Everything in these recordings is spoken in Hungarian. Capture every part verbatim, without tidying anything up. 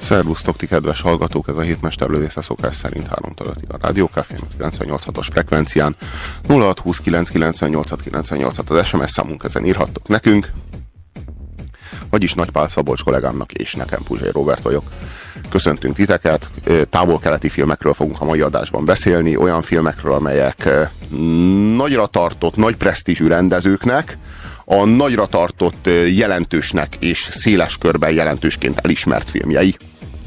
Szervusztok, ti kedves hallgatók, ez a hétmesterlövész a szokás szerint háromtól ötig a Rádió Cafén kilencvennyolc hatos frekvencián, nulla hat húsz kilenc kilencvennyolc hat kilencvennyolc hat az es em es számunk, ezen írhattok nekünk, vagyis Nagypál Szabolcs kollégámnak és nekem, Puzsai Róbert vagyok. Köszöntünk titeket, távol-keleti filmekről fogunk a mai adásban beszélni, olyan filmekről, amelyek nagyra tartott, nagy presztízsű rendezőknek, a nagyra tartott, jelentősnek és széles körben jelentősként elismert filmjei.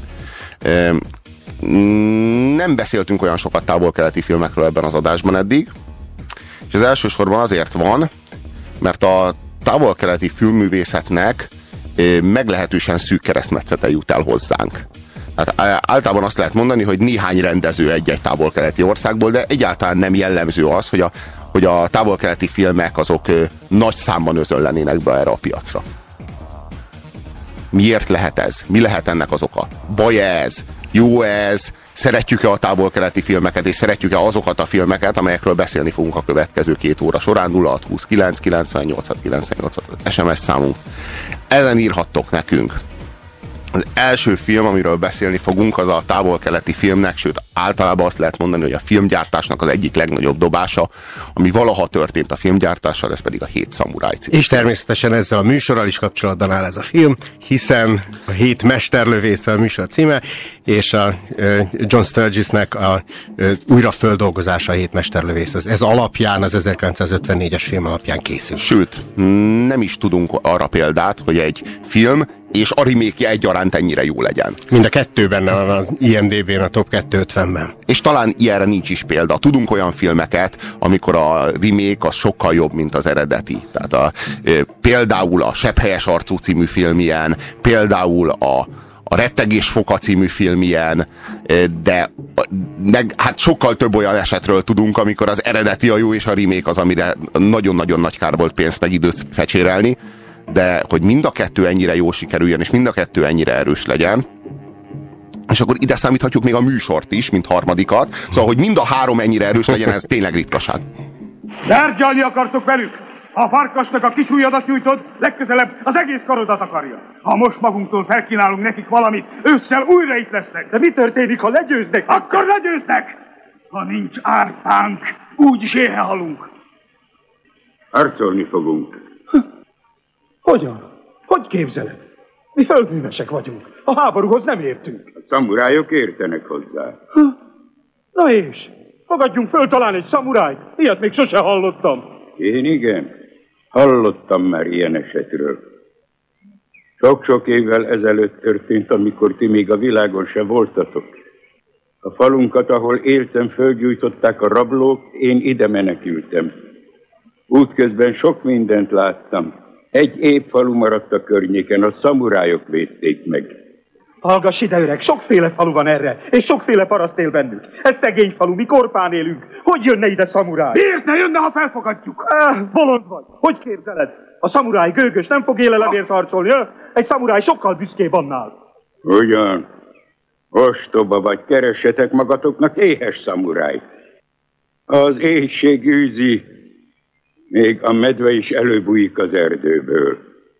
Nem beszéltünk olyan sokat távol-keleti filmekről ebben az adásban eddig, és ez elsősorban azért van, mert a távol-keleti filmművészetnek meglehetősen szűk keresztmetszete jut el hozzánk. Hát általában azt lehet mondani, hogy néhány rendező egy-egy távol-keleti országból, de egyáltalán nem jellemző az, hogy a, hogy a távol-keleti filmek azok nagy számban özönlenének be erre a piacra. Miért lehet ez? Mi lehet ennek az oka? Baj ez? Jó ez? Szeretjük-e a távol-keleti filmeket, és szeretjük-e azokat a filmeket, amelyekről beszélni fogunk a következő két óra során? Nulla hat húsz kilenc kilencvennyolc hat kilencvennyolc hat az es em es számunk. Ezen írhattok nekünk. Az első film, amiről beszélni fogunk, az a távol-keleti filmnek, sőt általában azt lehet mondani, hogy a filmgyártásnak az egyik legnagyobb dobása, ami valaha történt a filmgyártással, ez pedig a Hét szamuráj című. És természetesen ezzel a műsorral is kapcsolatban áll ez a film, hiszen a Hét mesterlövésze a műsor címe, és a John Sturgisnek a újraföldolgozása a Hét mesterlövész. Ez, ez alapján, az ezerkilencszázötvennégyes film alapján készül. Sőt, nem is tudunk arra példát, hogy egy film és a remake-je egyaránt ennyire jó legyen. Mind a kettő benne van az i em dé bén, a top kétszázötvenben. És talán ilyenre nincs is példa. Tudunk olyan filmeket, amikor a remake az sokkal jobb, mint az eredeti. Tehát a, e, például a Sebhelyes arcú című film ilyen, például a a Rettegés foka című film ilyen, de meg, hát sokkal több olyan esetről tudunk, amikor az eredeti a jó, és a remake az, amire nagyon-nagyon nagy kár volt pénzt meg időt fecsérelni, de hogy mind a kettő ennyire jó sikerüljön, és mind a kettő ennyire erős legyen, és akkor ide számíthatjuk még a műsort is, mint harmadikat, szóval, hogy mind a három ennyire erős legyen, ez tényleg ritkaság. Tárgyalni akartok velük? Ha a farkasnak a kis ujjadat nyújtod, legközelebb az egész karodat akarja. Ha most magunktól felkínálunk nekik valamit, ősszel újra itt lesznek. De mi történik, ha legyőznek? Akkor legyőznek! Ha nincs árpánk, úgyis éhe halunk. Harcolni fogunk. Hogyan? Hogy képzeled? Mi földművesek vagyunk. A háborúhoz nem értünk. A szamurájok értenek hozzá. Na és? Fogadjunk föl talán egy szamurájt. Ilyet még sose hallottam. Én igen. Hallottam már ilyen esetről. Sok-sok évvel ezelőtt történt, amikor ti még a világon se voltatok. A falunkat, ahol éltem, fölgyújtották a rablók, én ide menekültem. Útközben sok mindent láttam. Egy épp falu maradt a környéken, a szamurájok védték meg. Hallgass ide, öreg, sokféle falu van erre, és sokféle paraszt él bennük. Ez szegény falu, mi korpán élünk. Hogy jönne ide szamuráj? Miért ne jönne, ha felfogadjuk? Ah, bolond vagy. Hogy képzeled? A szamuráj gőgös, nem fog élelemért harcolni, ah? Egy szamuráj sokkal büszkébb annál. Ugyan, ostoba vagy, keressetek magatoknak éhes szamurájt. Az éhség űzi, még a medve is előbújik az erdőből.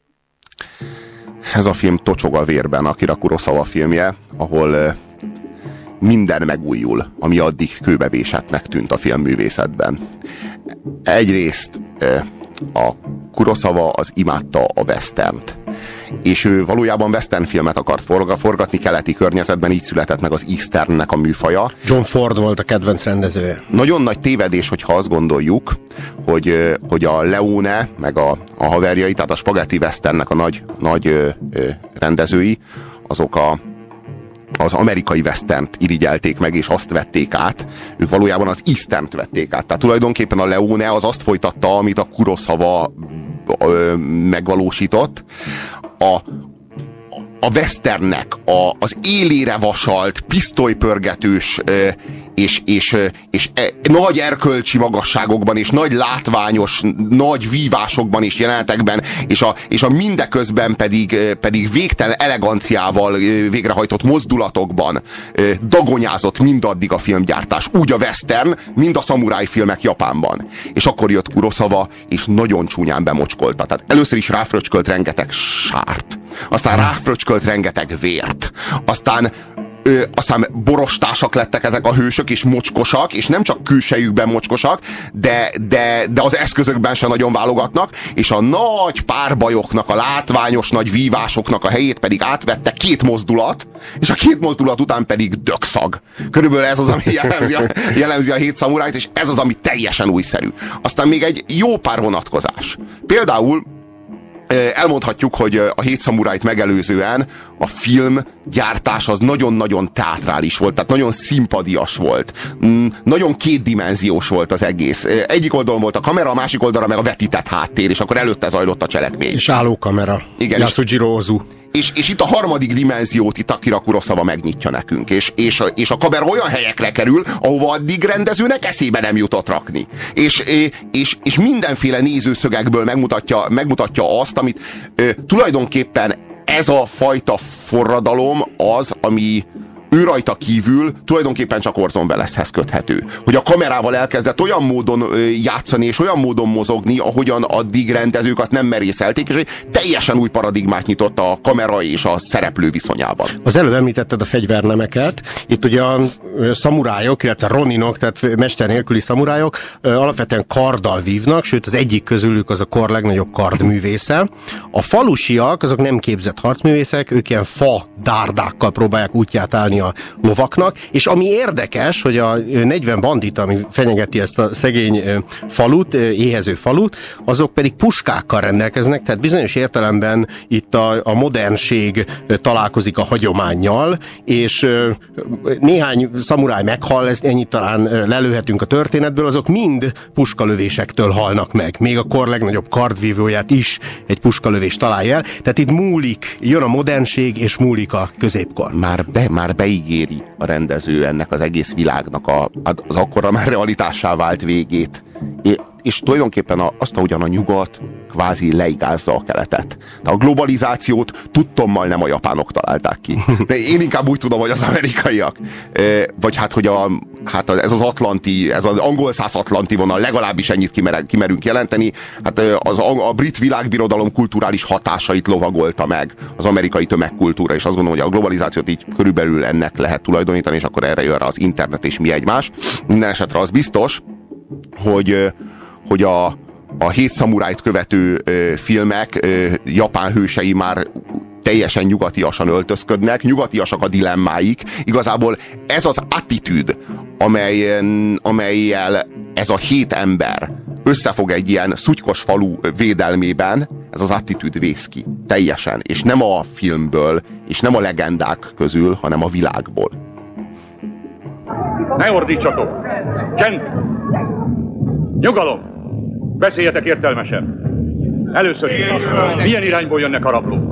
Ez a film tocsog a vérben, Akira Kurosawa filmje, ahol minden megújul, ami addig kőbevésettnek tűnt a filmművészetben. Egyrészt a Kurosawa az imádta a westernt, és ő valójában western filmet akart forgatni keleti környezetben, így született meg az Easternnek a műfaja. John Ford volt a kedvenc rendezője. Nagyon nagy tévedés, hogyha azt gondoljuk, hogy, hogy a Leone, meg a, a haverjai, tehát a Spaghetti Westernnek a nagy, nagy ö, ö, rendezői, azok a az amerikai westernt irigyelték meg, és azt vették át. Ők valójában az Easternt vették át. Tehát tulajdonképpen a Leone az azt folytatta, amit a Kurosawa ö, megvalósított. A, a westernnek a, az élére vasalt, pisztolypörgetős ö, és, és, és e, nagy erkölcsi magasságokban, és nagy látványos, nagy vívásokban és jelenetekben, és a, és a mindeközben pedig, pedig végtelen eleganciával végrehajtott mozdulatokban dagonyázott mindaddig a filmgyártás. Úgy a western, mind a szamuráj filmek Japánban. És akkor jött Kurosawa, és nagyon csúnyán bemocskolta. Tehát először is ráfröcskölt rengeteg sárt. aztán ráfröcskölt rengeteg vért, aztán Ö, aztán borostásak lettek ezek a hősök, és mocskosak, és nem csak külsejükben mocskosak, de, de, de az eszközökben sem nagyon válogatnak, és a nagy párbajoknak, a látványos nagy vívásoknak a helyét pedig átvette két mozdulat, és a két mozdulat után pedig dögszag. Körülbelül ez az, ami jellemzi a, jellemzi a hét szamurájt, és ez az, ami teljesen újszerű. Aztán még egy jó pár vonatkozás. Például elmondhatjuk, hogy a hét szamurájt megelőzően a filmgyártás az nagyon-nagyon teátrális volt, tehát nagyon színpadias volt. Nagyon kétdimenziós volt az egész. Egyik oldalon volt a kamera, a másik oldalra meg a vetített háttér, és akkor előtte zajlott a cselekmény. És állókamera. Igen. Yasujiro Ozu. És, és itt a harmadik dimenziót itt Akira Kurosawa megnyitja nekünk, és, és, és a kamera olyan helyekre kerül, ahova addig rendezőnek eszébe nem jutott rakni. És, és, és mindenféle nézőszögekből megmutatja, megmutatja azt, amit e, tulajdonképpen ez a fajta forradalom az, ami ő rajta kívül tulajdonképpen csak Orson Welleshez köthető. Hogy a kamerával elkezdett olyan módon játszani, és olyan módon mozogni, ahogyan addig rendezők azt nem merészelték, és egy teljesen új paradigmát nyitott a kamera és a szereplő viszonyában. Az előbb említetted a fegyvernemeket. Itt ugye a szamurájok, illetve roninok, tehát mester nélküli szamurájok alapvetően karddal vívnak, sőt az egyik közülük az a kor legnagyobb kardművésze. A falusiak, azok nem képzett harcművészek, ők ilyen fa dárdákkal próbálják útját állni a lovaknak, és ami érdekes, hogy a negyven bandita, ami fenyegeti ezt a szegény falut, éhező falut, azok pedig puskákkal rendelkeznek, tehát bizonyos értelemben itt a, a modernség találkozik a hagyománnyal, és néhány szamuráj meghal, ezt ennyit talán lelőhetünk a történetből, azok mind puskalövésektől halnak meg. Még a kor legnagyobb kardvívóját is egy puskalövés találja el. Tehát itt múlik, jön a modernség, és múlik a középkor. Már, be, már beígéri a rendező ennek az egész világnak a, az akkorra már realitássá vált végét. É, és tulajdonképpen azt, ahogyan a nyugat kvázi leigázza a keletet. De a globalizációt tudtommal nem a japánok találták ki. De én inkább úgy tudom, hogy az amerikaiak. Vagy hát, hogy a, hát ez az atlanti, ez az angol-szász atlanti vonal, legalábbis ennyit kimer, kimerünk jelenteni. Hát az, a, a brit világbirodalom kulturális hatásait lovagolta meg az amerikai tömegkultúra, és azt gondolom, hogy a globalizációt így körülbelül ennek lehet tulajdonítani, és akkor erre jön rá az internet és mi egymás. Minden esetre az biztos, hogy, hogy a, a hét szamurájt követő ö, filmek ö, japán hősei már teljesen nyugatiasan öltözködnek, nyugatiasak a dilemmáik. Igazából ez az attitűd, amelyen, amelyel ez a hét ember összefog egy ilyen szutykos falu védelmében, ez az attitűd vész ki. Teljesen. És nem a filmből, és nem a legendák közül, hanem a világból. Ne ordítsatok! Csend! Nyugalom! Beszéljetek értelmesen! Először is, milyen irányból jönnek a rablók?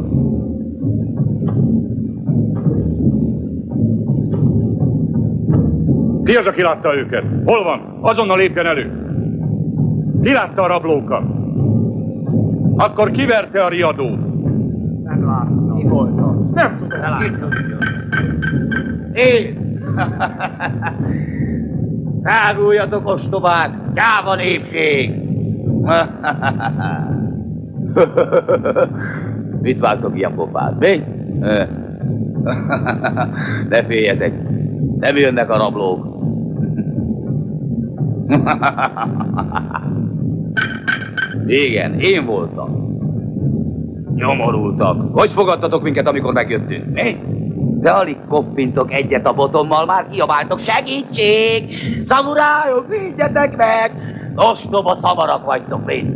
Ki az, aki látta őket? Hol van? Azonnal lépjen elő! Ki látta a rablókat? Akkor ki verte a riadót? Nem láttam. Ki volt az? Nem tudom. Nem Én! Táguljatok, ostobák! Gyáva népség! Mit vágtok ilyen pofát, mi? Ne féljetek! Nem jönnek a rablók! Igen, én voltam. Nyomorultak. Hogy fogadtatok minket, amikor megjöttünk, mi? De alig koppintok egyet a botommal, már kiabáltok, segítség! Szamurájok, védjetek meg! Ostoba szamarak vagytok, mi?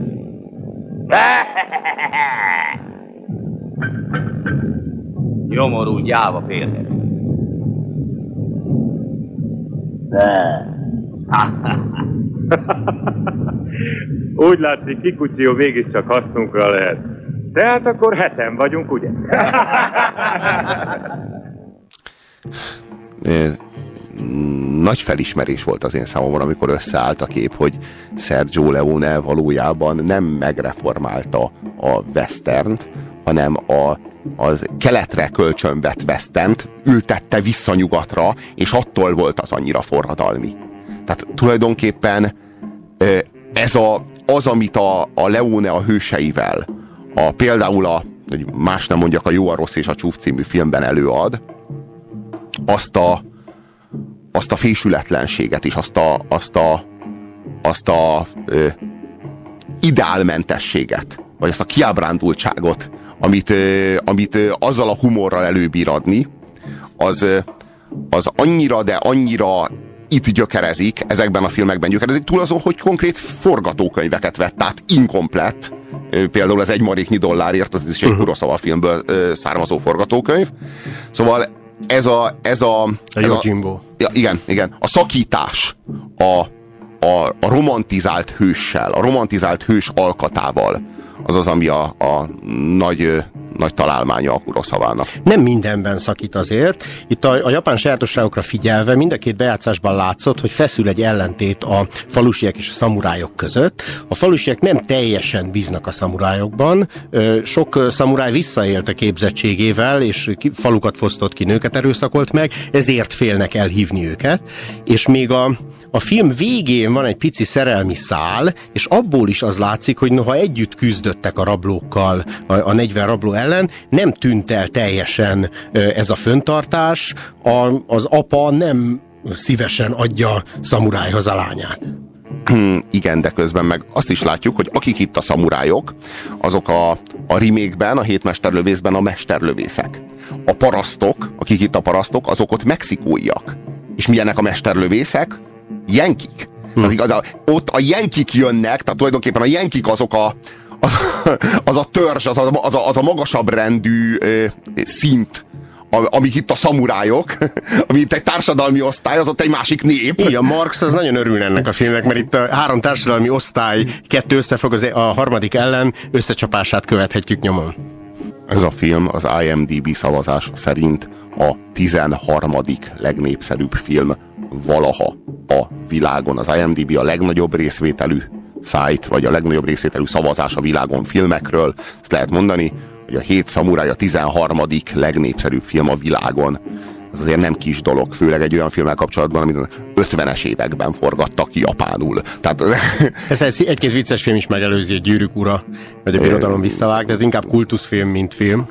Nyomorú, gyáva férnek. Úgy látszik, Kikuchió mégiscsak hasznunkra lehet. Tehát akkor heten vagyunk, ugye? Nagy felismerés volt az én számomra, amikor összeállt a kép, hogy Sergio Leone valójában nem megreformálta a westernt, hanem a, az keletre kölcsönvett westernt ültette vissza nyugatra, és attól volt az annyira forradalmi. Tehát tulajdonképpen ez a, az, amit a, a Leone a hőseivel, a, például a hogy más nem mondjak, a Jó, a rossz és a csúf című filmben előad, azt a, azt a fésületlenséget és azt a, azt a, azt a ö, ideálmentességet, vagy azt a kiábrándultságot, amit, ö, amit ö, azzal a humorral előbír adni, az, ö, az annyira, de annyira itt gyökerezik, ezekben a filmekben gyökerezik, túl azon, hogy konkrét forgatókönyveket vett át, inkomplett, például az Egy maréknyi dollárért, az is egy Kurosawa filmből ö, származó forgatókönyv. Szóval ez a... Ez a, ez a Jimbo. Ja, igen, igen. A szakítás a, a, a romantizált hőssel, a romantizált hős alkatával, az az, ami a, a nagy, nagy találmánya a Kurosavának. Nem mindenben szakít azért. Itt a, a japán sajátosságokra figyelve mind a két bejátszásban látszott, hogy feszül egy ellentét a falusiek és a szamurájok között. A falusiek nem teljesen bíznak a szamurájokban. Sok szamuráj visszaélt a képzettségével, és falukat fosztott ki, nőket erőszakolt meg, ezért félnek elhívni őket. És még a A film végén van egy pici szerelmi szál, és abból is az látszik, hogy noha együtt küzdöttek a rablókkal, a, a negyven rabló ellen, nem tűnt el teljesen ez a föntartás, a, az apa nem szívesen adja szamurájhoz a lányát. Igen, de közben meg azt is látjuk, hogy akik itt a szamurájok, azok a, a remake-ben, a Hét mesterlövészben a mesterlövészek. A parasztok, akik itt a parasztok, azok ott mexikóiak. És milyenek a mesterlövészek? Jenkik. Hmm. Az igaz, ott a jenkik jönnek, tehát tulajdonképpen a jenkik azok a az, az a törzs, az a, az a, az a magasabb rendű ö, szint, amik itt a szamurájok, ami itt egy társadalmi osztály, az ott egy másik nép. Igen, Marx az nagyon örül ennek a filmnek, mert itt a három társadalmi osztály kettő összefog, az a harmadik ellen összecsapását követhetjük nyomon. Ez a film az I M D B szavazása szerint a tizenharmadik legnépszerűbb film valaha a világon. Az I M D B a legnagyobb részvételű szájt, vagy a legnagyobb részvételű szavazás a világon filmekről. Ezt lehet mondani, hogy a Hét szamuráj a tizenharmadik legnépszerűbb film a világon. Ez azért nem kis dolog, főleg egy olyan filmmel kapcsolatban, amit ötvenes években forgattak ki japánul. Tehát... Ez egy-két vicces film is megelőzi, egy Gyűrűk ura, vagy a Birodalom visszavág, tehát inkább kultuszfilm, mint film.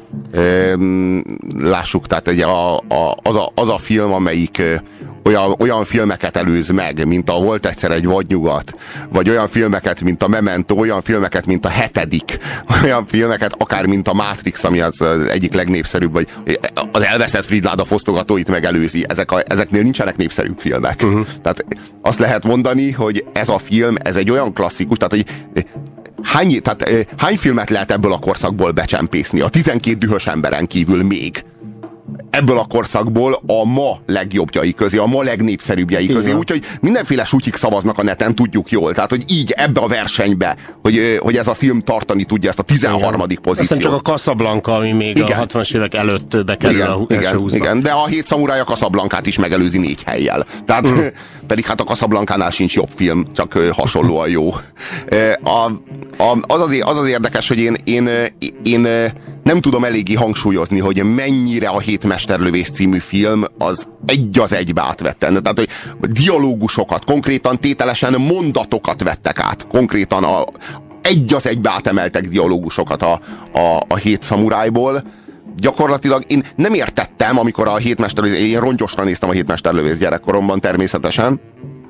Lássuk, tehát ugye a, a, az, a, az a film, amelyik olyan, olyan filmeket előz meg, mint a Volt egyszer egy vadnyugat, vagy olyan filmeket, mint a Memento, olyan filmeket, mint a Hetedik, olyan filmeket, akár mint a Matrix, ami az egyik legnépszerűbb, vagy az Elveszett Fridláda fosztogatóit megelőzi. Ezek a, ezeknél nincsenek népszerűbb filmek. Uh-huh. Tehát azt lehet mondani, hogy ez a film, ez egy olyan klasszikus, tehát hogy hány, tehát, hány filmet lehet ebből a korszakból becsempészni? A tizenkét dühös emberen kívül még. Ebből a korszakból a ma legjobbjai közé, a ma legnépszerűbbjei közé. Igen. Úgyhogy mindenféle sutyik szavaznak a neten, tudjuk jól. Tehát, hogy így ebbe a versenybe, hogy, hogy ez a film tartani tudja ezt a tizenharmadik pozíciót. Aztán csak a Casablanca, ami még igen. a hatvanas évek előtt bekerül igen, a első húszba. Igen, de a Hét szamuráj a Casablancát is megelőzi négy helyjel. Tehát mm. pedig hát a Casablancánál sincs jobb film, csak hasonlóan jó. A, a, az, az, az az érdekes, hogy én, én, én nem tudom eléggé hangsúlyozni, hogy mennyire a Hét mesterlövész című film az egy az egybe átvette. Tehát, hogy dialógusokat, konkrétan tételesen mondatokat vettek át. Konkrétan a, egy az egybe átemeltek dialógusokat a, a, a Hét szamurájból. Gyakorlatilag én nem értettem, amikor a Hét mesterlövész, én rongyosra néztem a Hét mesterlövész gyerekkoromban természetesen.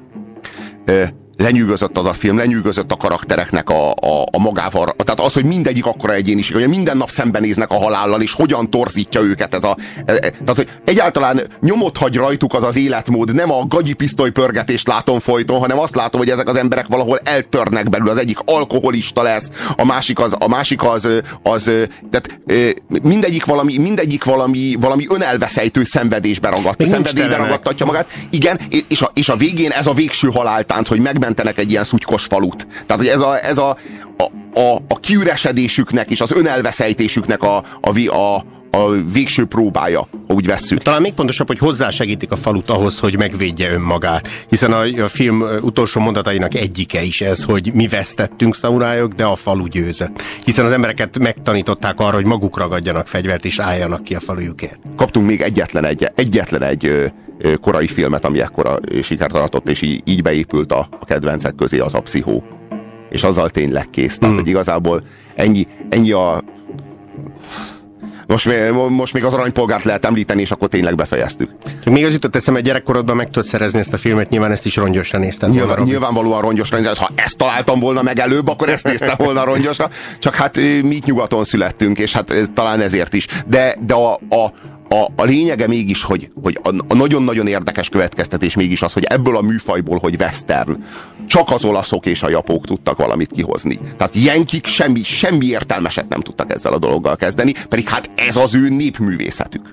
Lenyűgözött az a film, lenyűgözött a karaktereknek a, a, a magával. Tehát az, hogy mindegyik akkora egyéniség, hogy minden nap szembenéznek a halállal, és hogyan torzítja őket ez a... E, tehát, hogy egyáltalán nyomot hagy rajtuk az az életmód, nem a gagyi pisztoly pörgetést látom folyton, hanem azt látom, hogy ezek az emberek valahol eltörnek belül. Az egyik alkoholista lesz, a másik az, a másik az, az tehát mindegyik valami, mindegyik valami, valami önelveszejtő szenvedésbe ragadt, szenvedélybe ragadtatja magát. Igen, és a, és a végén ez a végső haláltánt, hogy megment egy ilyen szutykos falut. Tehát, hogy ez a, ez a, a, a, a kiüresedésüknek és az önelveszejtésüknek a, a, a, a végső próbája, ha úgy vesszük. Talán még pontosabb, hogy hozzásegítik a falut ahhoz, hogy megvédje önmagát. Hiszen a, a film utolsó mondatainak egyike is ez, hogy mi vesztettünk szamurájok, de a falu győzött. Hiszen az embereket megtanították arra, hogy maguk ragadjanak fegyvert és álljanak ki a falujukért. Kaptunk még egyetlen egy, egyetlen egy korai filmet, ami ekkora sikert aratott, és így, így beépült a, a kedvencek közé, az a Pszichó. És azzal tényleg kész. Tehát, hmm. hogy igazából ennyi, ennyi a Most, most még az aranypolgárt lehet említeni, és akkor tényleg befejeztük. Még az jutott eszembe, gyerekkorodban meg tudod szerezni ezt a filmet, nyilván ezt is rongyosra néztem. Nyilván, nyilvánvalóan rongyosra néztem. Ha ezt találtam volna meg előbb, akkor ezt néztem volna rongyosra. Csak hát mi itt nyugaton születtünk, és hát ez, talán ezért is. De, de a, a, a, a lényege mégis, hogy, hogy a nagyon-nagyon érdekes következtetés mégis az, hogy ebből a műfajból, hogy western, csak az olaszok és a japók tudtak valamit kihozni. Tehát jenkik semmi, semmi értelmeset nem tudtak ezzel a dologgal kezdeni, pedig hát ez az ő népművészetük.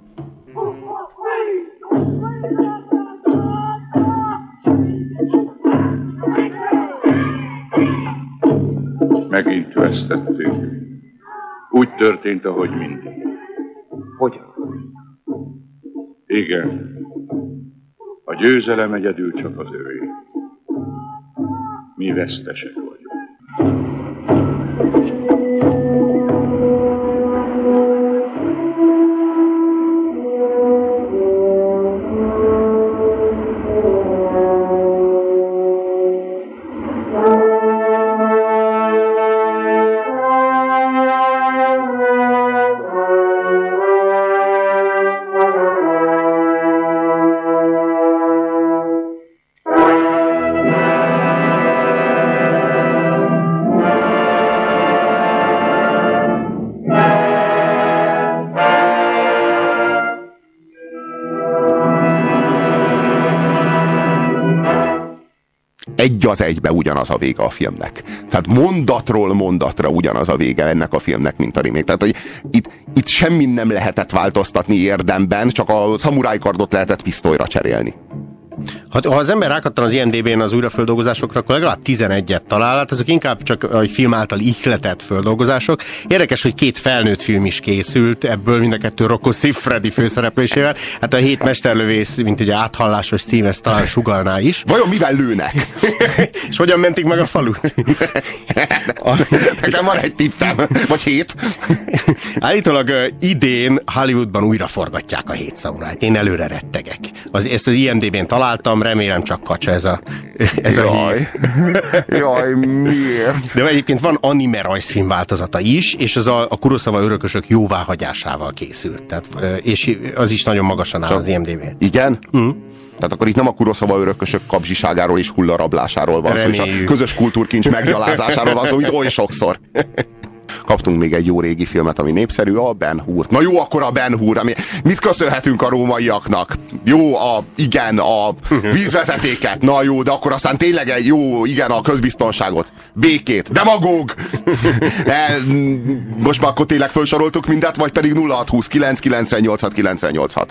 Megint vesztettünk. Úgy történt, ahogy mindig. Hogyan? Igen. A győzelem egyedül csak az övé. Mi vesztesek vagyunk. Egy az egybe ugyanaz a vége a filmnek. Tehát mondatról mondatra ugyanaz a vége ennek a filmnek, mint a remake. Tehát, hogy itt, itt semmin nem lehetett változtatni érdemben, csak a szamurájkardot lehetett pisztolyra cserélni. Ha, ha az ember rákattan az I M D B-n az újraföldolgozásokra, akkor legalább tizenegyet talál, hát azok inkább csak a film által ihletett földolgozások. Érdekes, hogy két felnőtt film is készült, ebből mind a kettő Rocco Siffredi főszereplésével. Hát a Hét mesterlövész, mint ugye áthallásos cím, ezt talán sugallná is. Vajon mivel lőnek? És hogyan mentik meg a falut? Nekem van egy tippem, vagy hét. Állítólag uh, idén Hollywoodban újra forgatják a Hét szamurájt. Én előre rettegek. Az, ezt az I M D B-n találtam, remélem csak kacsa ez a, ez Jaj. a hír. Jaj, miért? De egyébként van anime rajzfilm változata is, és az a, a Kurosawa örökösök jóváhagyásával készült. Tehát, és az is nagyon magasan áll az I M D B-n. Igen? Mm. Tehát akkor itt nem a Kurosawa örökösök kapzsiságáról és hullarablásáról van szó, és a közös kultúrkincs meggyalázásáról van szó, mint oly sokszor. Kaptunk még egy jó régi filmet, ami népszerű, a Ben Hur. Na jó, akkor a Ben Hur, ami, mit köszönhetünk a rómaiaknak? Jó, a, igen, a vízvezetéket, na jó, de akkor aztán tényleg egy jó, igen, a közbiztonságot, békét, demagóg! E, most már akkor tényleg felsoroltuk mindet, vagy pedig nulla hat húsz kilenc kilencvennyolc kilencvennyolc hat.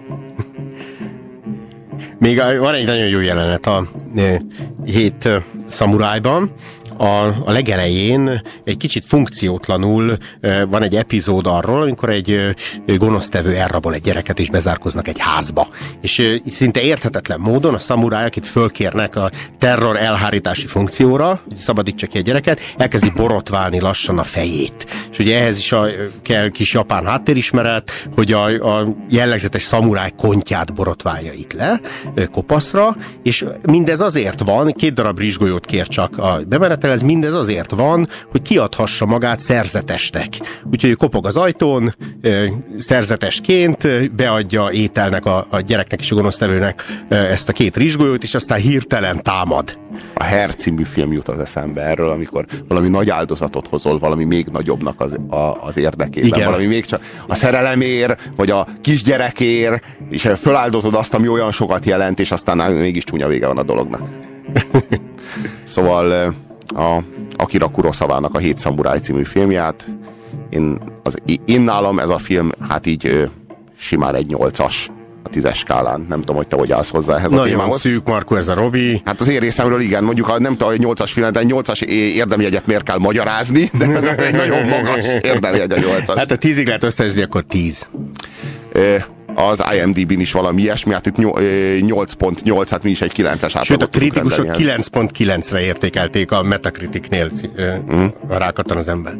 Még van egy nagyon jó jelenet a e, Hét szamurájban. A, a legelején egy kicsit funkciótlanul e, van egy epizód arról, amikor egy e, gonosztevő elrabol egy gyereket, és bezárkoznak egy házba. És e, szinte érthetetlen módon a szamurájak itt fölkérnek a terror elhárítási funkcióra, hogy szabadítsa ki a gyereket, elkezdi borotválni lassan a fejét. És ugye ehhez is a, kell kis japán háttérismeret, hogy a, a jellegzetes szamuráj kontját borotválja itt le, kopaszra, és mindez azért van, két darab rizsgolyót kér csak a bemenetelez, mindez azért van, hogy kiadhassa magát szerzetesnek. Úgyhogy ő kopog az ajtón, szerzetesként beadja ételnek a, a gyereknek és a gonosztevőnek ezt a két rizsgolyót, és aztán hirtelen támad. A Her című film jut az eszembe erről, amikor valami nagy áldozatot hozol, valami még nagyobbnak az, a, az érdekében. Igen. Valami még csak a szerelemért, vagy a kisgyerekért, és föláldozod azt, ami olyan sokat jelent, és aztán mégis csúnya vége van a dolognak. Szóval a Akira Kurosavának a Hét szamuráj című filmját, én, az, én nálam ez a film, hát így simán egy nyolcas a tízes skálán. Nem tudom, hogy te hogy állsz hozzá ehhez a témához. Nagyon szűk, Markó, ez a Robi. Hát az én részemről igen, mondjuk ha nem tudom, hogy nyolcas film, de nyolcas érdemjegyet miért kell magyarázni, de ez egy nagyon magas érdemjegy a nyolcas. Hát a tízig lehet ösztönözni, akkor tíz. Az I M D B-n is valami ilyesmi, hát itt nyolc pont nyolc, hát mi is egy kilences átlagot. Sőt, a kritikusok kilenc pont kilencre értékelték a Metacriticnél, mm. rákattan az ember.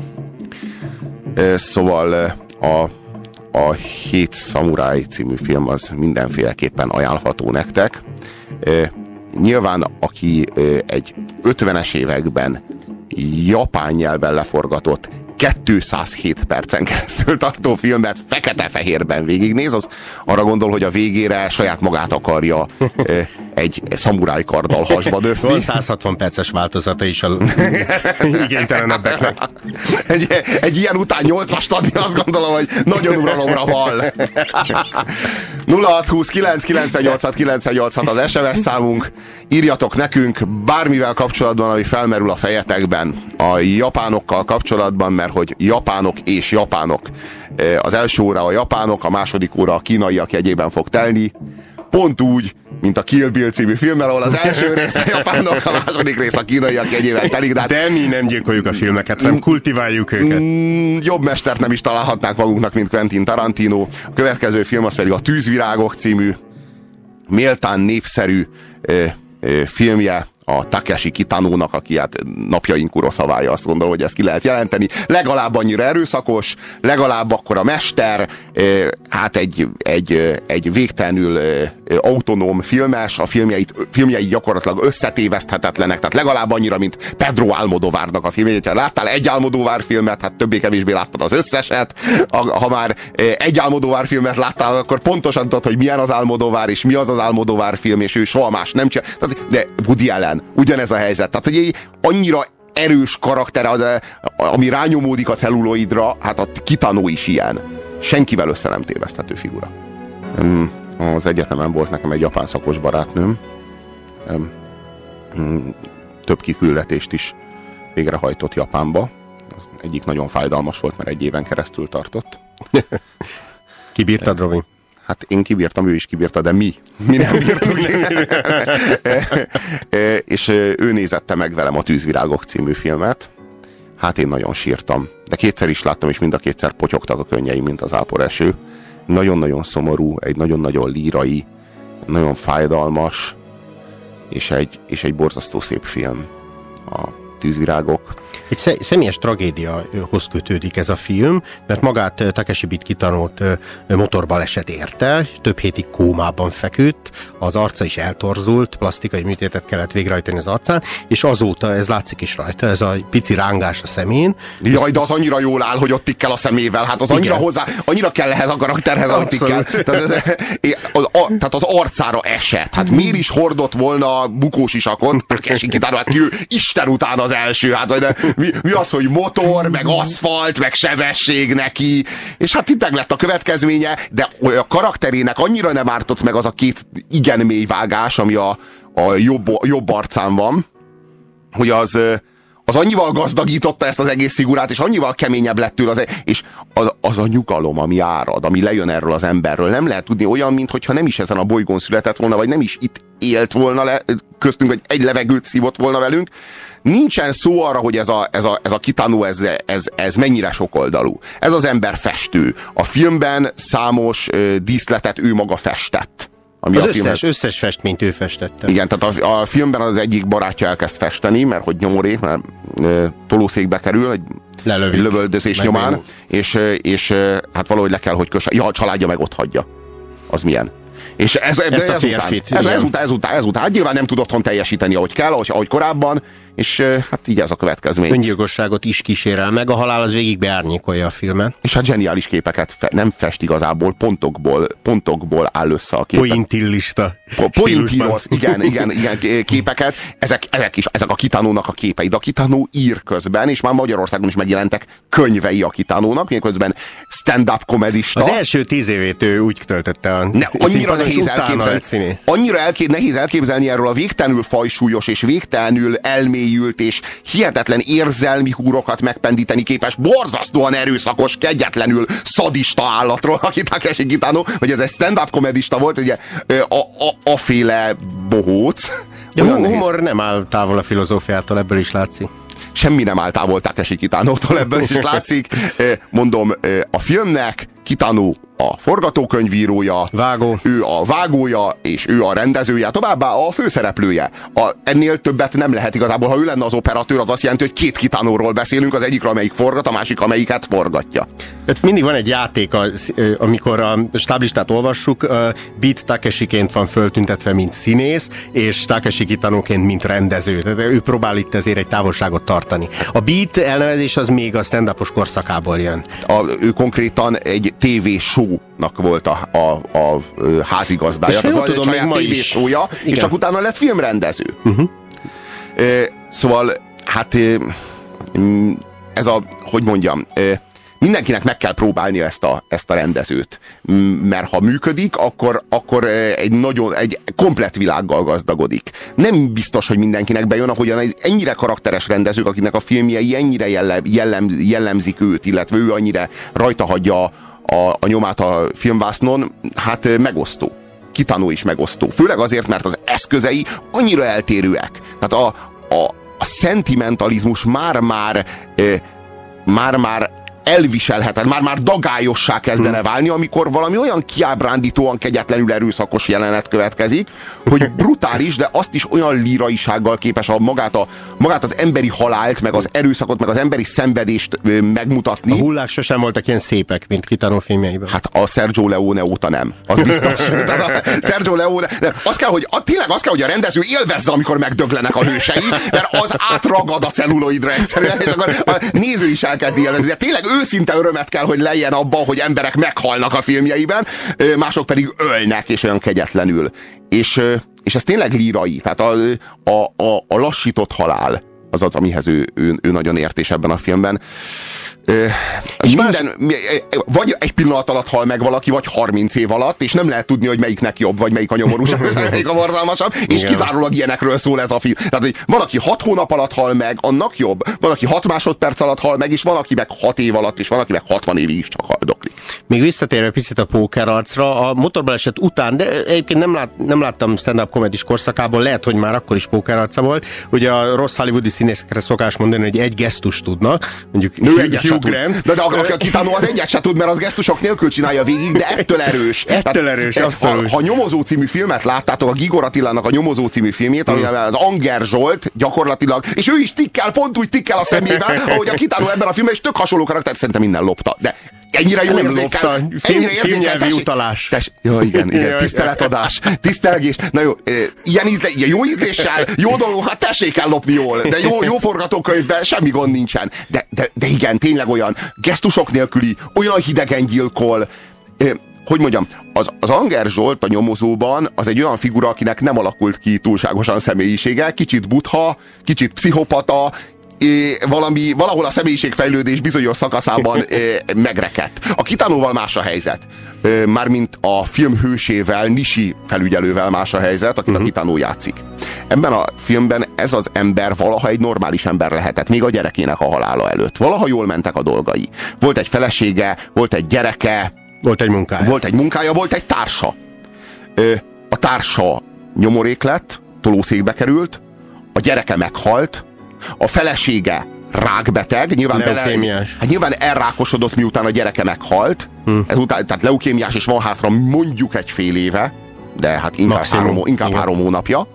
Szóval a, a Hét szamuráj című film az mindenféleképpen ajánlható nektek. Nyilván, aki egy ötvenes években japán nyelven leforgatott kétszázhét percen keresztül tartó filmet fekete-fehérben végignéz, az arra gondol, hogy a végére saját magát akarja egy szamuráj karddal hasba döfni. Van száz hatvan perces változata is a igénytelenebbeknek. Egy, egy ilyen után nyolcast adni, azt gondolom, hogy nagyon uralomra van. nulla hat húsz kilenc kilencszáznyolcvanhat kilencszáznyolcvanhat az es em es számunk. Írjatok nekünk bármivel kapcsolatban, ami felmerül a fejetekben. A japánokkal kapcsolatban, mert hogy japánok és japánok. Az első óra a japánok, a második óra a kínaiak jegyében fog telni. Pont úgy, mint a Kill Bill című filmmel, ahol az első rész a japánok, a második rész a kínaiak jegyében telik. De, hát, de mi nem gyilkoljuk a filmeket, hanem kultiváljuk őket. Mm, jobb mestert nem is találhatnák magunknak, mint Quentin Tarantino. A következő film az pedig a Tűzvirágok című, méltán népszerű ö, ö, filmje a Takeshi Kitanónak, aki hát napjaink Kuroszavája, azt gondolom, hogy ezt ki lehet jelenteni. Legalább annyira erőszakos, legalább akkora mester, hát egy, egy, egy végtelenül autonóm filmes, a filmjeit, filmjei gyakorlatilag összetéveszthetetlenek, tehát legalább annyira, mint Pedro Almodóvárnak a filmjeit. Ha láttál egy Almodóvár filmet, hát többé-kevésbé láttad az összeset. Ha már egy Almodóvár filmet láttál, akkor pontosan tudod, hogy milyen az Almodóvár, és mi az az Almodóvár film, és ő soha más nem csinál. De Woody Allen ugyanez a helyzet. Tehát, hogy annyira erős karakter, az, ami rányomódik a celluloidra, hát a Kitanó is ilyen. Senkivel össze nem téveszthető figura. Az egyetemen volt nekem egy japán szakos barátnőm. Több kiküldetést is végrehajtott Japánba. Az egyik nagyon fájdalmas volt, mert egy éven keresztül tartott. Kibírtad, Robi? Hát én kibírtam, ő is kibírta, de mi? Mi nem bírtuk. És ő nézette meg velem a Tűzvirágok című filmet. Hát én nagyon sírtam. De kétszer is láttam, és mind a kétszer potyogtak a könnyeim, mint az áporeső. Nagyon-nagyon szomorú, egy nagyon-nagyon lírai, nagyon fájdalmas, és egy, és egy borzasztó szép film. A Tűzvirágok. Egy személyes tragédiahoz kötődik ez a film, mert magát Takeshi Kitanót motorbaleset érte, több hétig kómában feküdt, az arca is eltorzult, plastikai műtétet kellett végrehajtani az arcán, és azóta ez látszik is rajta, ez a pici rángás a szemén. Jaj, de az annyira jól áll, hogy ott tikkel a szemével, hát az annyira hozzá, annyira kell ehhez a karakterhez, hogy tikkel. Tehát, ez, az, a, tehát az arcára esett. Hát miért is hordott volna bukós isakot, Takeshi Kitano, hát ki ő Isten után az első, hát vagy de mi, mi az, hogy motor, meg aszfalt, meg sebesség neki, és hát itt meg lett a következménye, de a karakterének annyira nem ártott meg az a két igen mély vágás, ami a, a jobb, jobb arcán van, hogy az, az annyival gazdagította ezt az egész figurát, és annyival keményebb lett tőle, az, és az, az a nyugalom, ami árad, ami lejön erről az emberről, nem lehet tudni, olyan, mintha nem is ezen a bolygón született volna, vagy nem is itt élt volna le, köztünk, vagy egy levegőt szívott volna velünk. Nincsen szó arra, hogy ez a, ez a, ez a Kitano, ez, ez, ez mennyire sokoldalú. Ez az ember festő. A filmben számos uh, díszletet ő maga festett. Ami az a összes, filmet... összes festményt ő festette. Igen, tehát a, a filmben az egyik barátja elkezd festeni, mert hogy nyomorék, mert uh, tolószékbe kerül, egy, egy lövöldözés meg nyomán, és, és hát valahogy le kell, hogy kösse. Ja, a családja meg ott hagyja. Az milyen? És ez, ez, ez, férfit, ez, ez, után, ez után, ez után, hát nyilván nem tud otthon teljesíteni, ahogy kell, ahogy, ahogy korábban, és hát így ez a következmény. Öngyilkosságot is kísérel meg, a halál az végig beárnyékolja a filmet. És hát zseniális képeket fe, nem fest igazából, pontokból, pontokból áll össze a képet. Pointillista. Po, pointillos, igen, igen, igen, képeket. Ezek, ezek is, ezek a Kitanónak a képei. De a Kitano ír közben, és már Magyarországon is megjelentek könyvei a Kitanónak, miközben stand-up komedista. Az első tíz évét ő úgy töltötte a ne, annyira nehéz elképzelni. Annyira elké, nehéz elképzelni erről a végtelenül fajsúlyos és végtelenül elmélyült és hihetetlen érzelmi húrokat megpendíteni képes, borzasztóan erőszakos, kegyetlenül szadista állatról, aki Takeshi Kitano, hogy ez egy stand-up komedista volt, ugye a, a, a féle bohóc. De a humor nem áll távol a filozófiától, ebből is látszik. Semmi nem áll távol Takeshi Kitanótól, ebből is látszik. Mondom, a filmnek Kitano a forgatókönyvírója, Vágó. ő a vágója, és ő a rendezője, továbbá a főszereplője. A, ennél többet nem lehet igazából, ha ő lenne az operatőr, az azt jelenti, hogy két Kitanóról beszélünk, az egyikről, amelyik forgat, a másik, amelyiket forgatja. Mindig van egy játék, amikor a stáblistát olvassuk, Beat Takeshi-ként van föltüntetve, mint színész, és Takeshi Kitanóként, mint rendező. Tehát ő próbál itt ezért egy távolságot tartani. A Beat elnevezés az még a stand-upos korszakából jön. A, ő konkrétan egy tévésónak volt a, a, a házigazdája. És jól tudom, még ma is. Tévésója, és csak utána lett filmrendező. Uh-huh. Szóval, hát ez a, hogy mondjam, mindenkinek meg kell próbálnia ezt a, ezt a rendezőt. Mert ha működik, akkor, akkor egy nagyon, egy komplett világgal gazdagodik. Nem biztos, hogy mindenkinek bejön, ahogyan egy ennyire karakteres rendezők, akinek a filmjei ennyire jellem, jellem, jellemzik őt, illetve ő annyira rajta hagyja a, a nyomát a filmvásznon, hát megosztó. Kitano is megosztó. Főleg azért, mert az eszközei annyira eltérőek. Tehát a, a, a szentimentalizmus már-már már-már elviselhetetlen, már-már dagályossá kezdene válni, amikor valami olyan kiábrándítóan kegyetlenül erőszakos jelenet következik, hogy brutális, de azt is olyan líraisággal képes a magát, a, magát az emberi halált, meg az erőszakot, meg az emberi szenvedést ö, megmutatni. A hullák sosem voltak ilyen szépek, mint Kitano filmjeiben. Hát a Sergio Leone óta nem. Az biztos. Tehát a Sergio Leone, az kell, hogy, a, tényleg az kell, hogy a rendező élvezze, amikor megdöglenek a hősei, mert az átragad a celluloidra egyszerűen, és akkor a néző is elkezdi élvezni. De tényleg őszinte örömet kell, hogy legyen abban, hogy emberek meghalnak a filmjeiben, mások pedig ölnek, és olyan kegyetlenül. És, és ez tényleg lírai. Tehát a, a, a, a lassított halál az az, amihez ő, ő, ő nagyon ért, és ebben a filmben. És minden, más... vagy egy pillanat alatt hal meg valaki, vagy harminc év alatt, és nem lehet tudni, hogy melyiknek jobb, vagy melyik a nyomorúsabb, melyik a borzalmasabb, és igen. Kizárólag ilyenekről szól ez a film. Tehát, hogy valaki hat hónap alatt hal meg, annak jobb, valaki hat másodperc alatt hal meg, és valaki meg hat év alatt, és valaki meg hatvan évig is csak haldoklik. Még visszatérve picit a pókerarcra, a motorbaleset után, de egyébként nem, lát, nem láttam stand-up comedys korszakából, lehet, hogy már akkor is pókerarca volt. Ugye a rossz hollywoodi színészekre szokás mondani, hogy egy gesztust tudnak, mondjuk Nő egyet Hugh Grant. De, de a, a Kitano az egyet se tud, mert az gesztusok nélkül csinálja végig, de ettől erős. Ettől erős, tehát, abszolút. Ha, ha Nyomozó című filmet láttátok, a Gigor Attilának a Nyomozó című filmjét, hmm. amivel az Anger Zsolt gyakorlatilag, és ő is tikkel, pont úgy tikkel a szemével, ahogy a Kitano ebben a filmben, és tök hasonló karakter, szerintem minden lopta. De ennyire jó érzékel, ennyire filmnyelvi utalás. Tess, ja, igen, igen, tiszteletadás, tisztelgés. Na jó, ilyen, ízle, ilyen jó ízléssel, jó dolog, hát tessék el lopni jól, de jó, jó forgatókönyvben semmi gond nincsen. De, de, de igen, tényleg olyan gesztusok nélküli, olyan hidegen gyilkol. Hogy mondjam, az, az Anger Zsolt a Nyomozóban az egy olyan figura, akinek nem alakult ki túlságosan személyisége, kicsit butha, kicsit pszichopata, É, valami, valahol a személyiségfejlődés bizonyos szakaszában é, megrekedt. A Kitanóval más a helyzet. É, mármint a film hősével, Nishi felügyelővel más a helyzet, akit uh-huh. a Kitano játszik. Ebben a filmben ez az ember valaha egy normális ember lehetett, még a gyerekének a halála előtt. Valaha jól mentek a dolgai. Volt egy felesége, volt egy gyereke, volt egy munkája, volt egy, munkája, volt egy társa. Ö, a társa nyomorék lett, tolószékbe került, a gyereke meghalt, a felesége rákbeteg, nyilván, bele, hát nyilván elrákosodott, miután a gyereke meghalt, hm. ezután, tehát leukémiás, és van hátra mondjuk egy fél éve, de hát inkább, három, inkább három hónapja,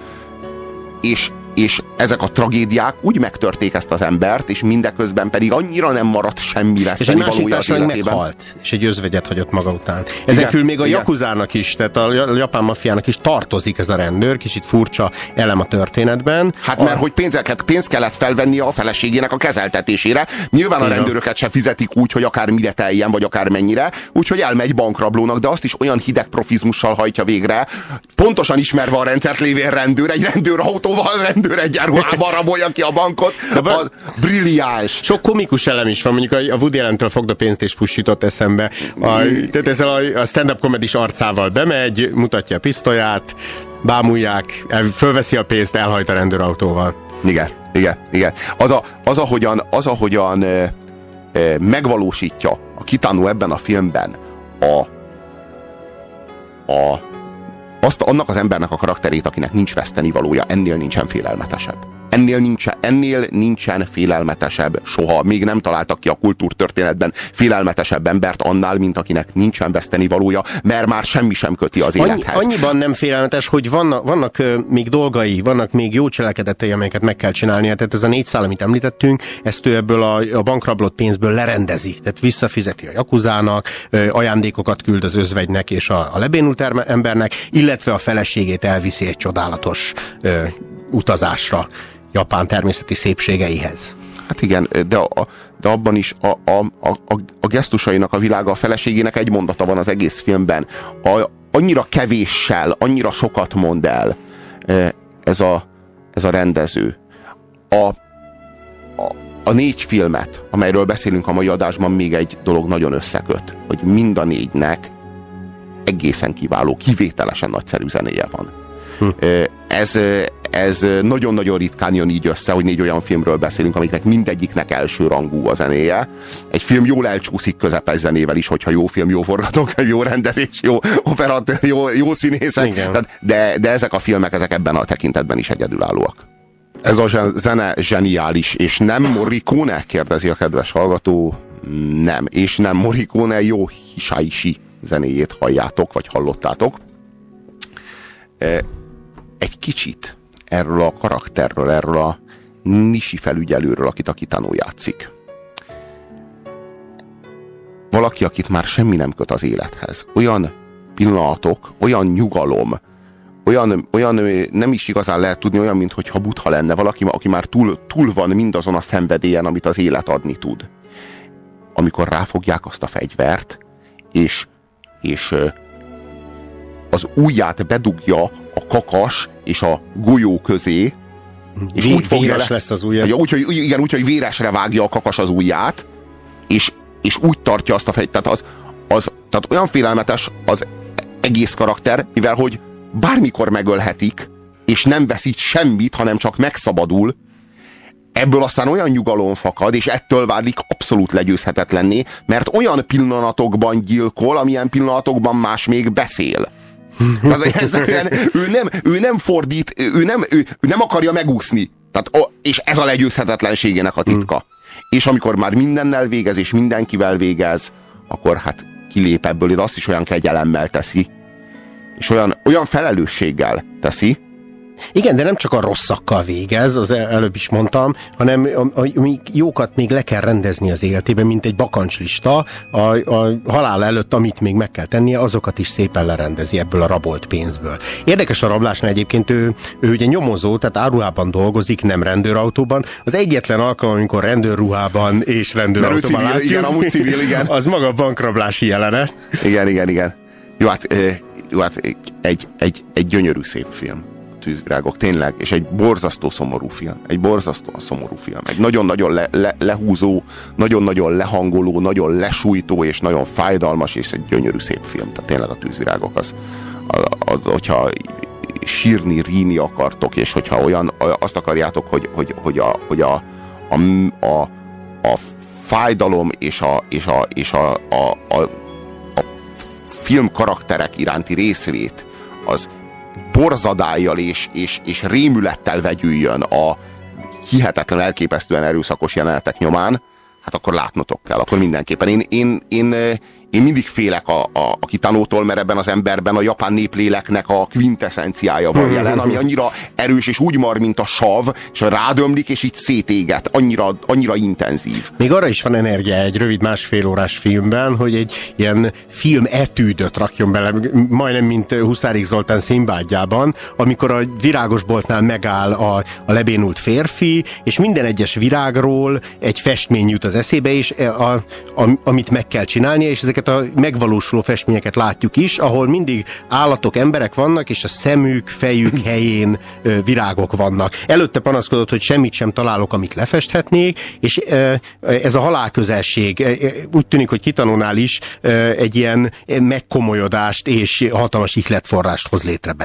és, és ezek a tragédiák úgy megtörték ezt az embert, és mindeközben pedig annyira nem maradt semmi veszteni valója az életében. Meghalt, és egy özvegyet hagyott maga után. Ezen kívül még a Yakuzának is, tehát a japán maffiának is tartozik ez a rendőr, kicsit furcsa elem a történetben. Hát a... mert hogy pénzeket, pénzt kellett felvennie a feleségének a kezeltetésére. Nyilván a igen. rendőröket se fizetik úgy, hogy akár mire teljen, vagy akár mennyire, úgyhogy elmegy bankrablónak, de azt is olyan hideg profizmussal hajtja végre, pontosan ismerve a rendszert lévén rendőr, egy rendőrautóval, rendőr egyenruhában rabolja ki a bankot, az brilliáns. Sok komikus elem is van, mondjuk a Woody Allentől fogd a pénzt és fussított eszembe. A, tehát ezzel a, a stand-up comedys arcával bemegy, mutatja a pisztolyát, bámulják, el, fölveszi a pénzt, elhajt a rendőrautóval. Igen, igen, igen. Az, a, az ahogyan, az, ahogyan e, e, megvalósítja a Kitano ebben a filmben a, a azt, annak az embernek a karakterét, akinek nincs vesztenivalója, ennél nincsen félelmetesebb. ennél nincsen, ennél nincsen félelmetesebb soha. Még nem találtak ki a kultúrtörténetben félelmetesebb embert annál, mint akinek nincsen vesztenivalója, mert már semmi sem köti az élethez. Annyi, annyiban nem félelmetes, hogy vannak, vannak uh, még dolgai, vannak még jó cselekedetei, amelyeket meg kell csinálnia. Tehát ez a négy szál, amit említettünk, ezt ő ebből a, a bankrablott pénzből lerendezi. Tehát visszafizeti a jakuzának, uh, ajándékokat küld az özvegynek és a, a lebénult embernek, illetve a feleségét elviszi egy csodálatos uh, utazásra Japán természeti szépségeihez. Hát igen, de, a, de abban is a, a, a, a gesztusainak a világa, a feleségének egy mondata van az egész filmben. A, annyira kevéssel, annyira sokat mond el ez a, ez a rendező. A, a, a négy filmet, amelyről beszélünk a mai adásban, még egy dolog nagyon összeköt, hogy mind a négynek egészen kiváló, kivételesen nagyszerű zenéje van. Hm. Ez, ez nagyon-nagyon ritkán jön így össze, hogy négy olyan filmről beszélünk, amiknek mindegyiknek elsőrangú a zenéje. Egy film jól elcsúszik közepes zenével is, hogyha jó film, jó forgatókönyv, jó rendezés, jó operatőr, jó, jó színészek. Tehát, de, de ezek a filmek, ezek ebben a tekintetben is egyedülállóak. Ez a zene zseniális, és nem Morricone? Kérdezi a kedves hallgató. Nem, és nem Morricone, jó Hisaishi zenéjét halljátok, vagy hallottátok. Egy kicsit erről a karakterről, erről a Nishi felügyelőről, akit a Kitano játszik. Valaki, akit már semmi nem köt az élethez. Olyan pillanatok, olyan nyugalom, olyan, olyan nem is igazán lehet tudni, olyan, mintha Buddha lenne. Valaki, aki már túl, túl van mindazon a szenvedélyen, amit az élet adni tud. Amikor ráfogják azt a fegyvert, és, és az ujját bedugja a kakas és a golyó közé, és Vé, úgy fogja véres le, lesz az ujját. Úgy, hogy, igen, úgy, hogy véresre vágja a kakas az ujját, és, és úgy tartja azt a fegyvert. Tehát, az, az, tehát olyan félelmetes az egész karakter, mivel hogy bármikor megölhetik, és nem veszít semmit, hanem csak megszabadul. Ebből aztán olyan nyugalom fakad, és ettől válik abszolút legyőzhetetlenné, mert olyan pillanatokban gyilkol, amilyen pillanatokban más még beszél. Tehát egyszerűen ő nem, ő nem fordít, ő nem, ő, ő nem akarja megúszni. Tehát, és ez a legyőzhetetlenségének a titka. Hmm. És amikor már mindennel végez, és mindenkivel végez, akkor hát kilép ebből, de azt is olyan kegyelemmel teszi. És olyan, olyan felelősséggel teszi. Igen, de nem csak a rosszakkal végez, az előbb is mondtam, hanem a, a, a jókat még le kell rendezni az életében, mint egy bakancslista. A, a halál előtt, amit még meg kell tennie, azokat is szépen lerendezi ebből a rabolt pénzből. Érdekes a rablásnál egyébként, ő, ő ugye nyomozó, tehát áruhában dolgozik, nem rendőrautóban. Az egyetlen alkalom, amikor rendőrruhában és rendőrautóban látjuk, igen, amúgy civil, igen. Az maga a bankrablási jelenet. Igen, igen, igen. Jó, hát, jó, hát egy, egy, egy gyönyörű szép film. Tűzvirágok, tényleg, és egy borzasztó szomorú film. Egy borzasztóan szomorú film. Egy nagyon-nagyon le, le, lehúzó, nagyon-nagyon lehangoló, nagyon lesújtó, és nagyon fájdalmas, és egy gyönyörű szép film. Tehát tényleg a Tűzvirágok az, az, az hogyha sírni, ríni akartok, és hogyha olyan, azt akarjátok, hogy, hogy, hogy, a, hogy a, a, a, a fájdalom és a, és a, és a, a, a, a film karakterek iránti részvét az borzadályjal és, és, és rémülettel vegyüljön a hihetetlen, elképesztően erőszakos jelenetek nyomán, hát akkor látnotok kell, akkor mindenképpen. Én, én, én, én mindig félek a, a, a Kitanótól, mert ebben az emberben a japán népléleknek a quintessenciája van jelen, ami annyira erős és úgy mar, mint a sav, és rádömlik, és így szétéget. Annyira, annyira intenzív. Még arra is van energia egy rövid másfél órás filmben, hogy egy ilyen film etűdöt rakjon bele, majdnem mint Huszárik Zoltán Szimbádjában, amikor a virágosboltnál megáll a, a lebénult férfi, és minden egyes virágról egy festmény jut az eszébe, és a, a, amit meg kell csinálnia, és ezeket a megvalósuló festményeket látjuk is, ahol mindig állatok, emberek vannak, és a szemük, fejük helyén ö, virágok vannak. Előtte panaszkodott, hogy semmit sem találok, amit lefesthetnék, és ö, ez a halálközelség úgy tűnik, hogy Kitanónál is ö, egy ilyen megkomolyodást és hatalmas ihletforrást hoz létre benne.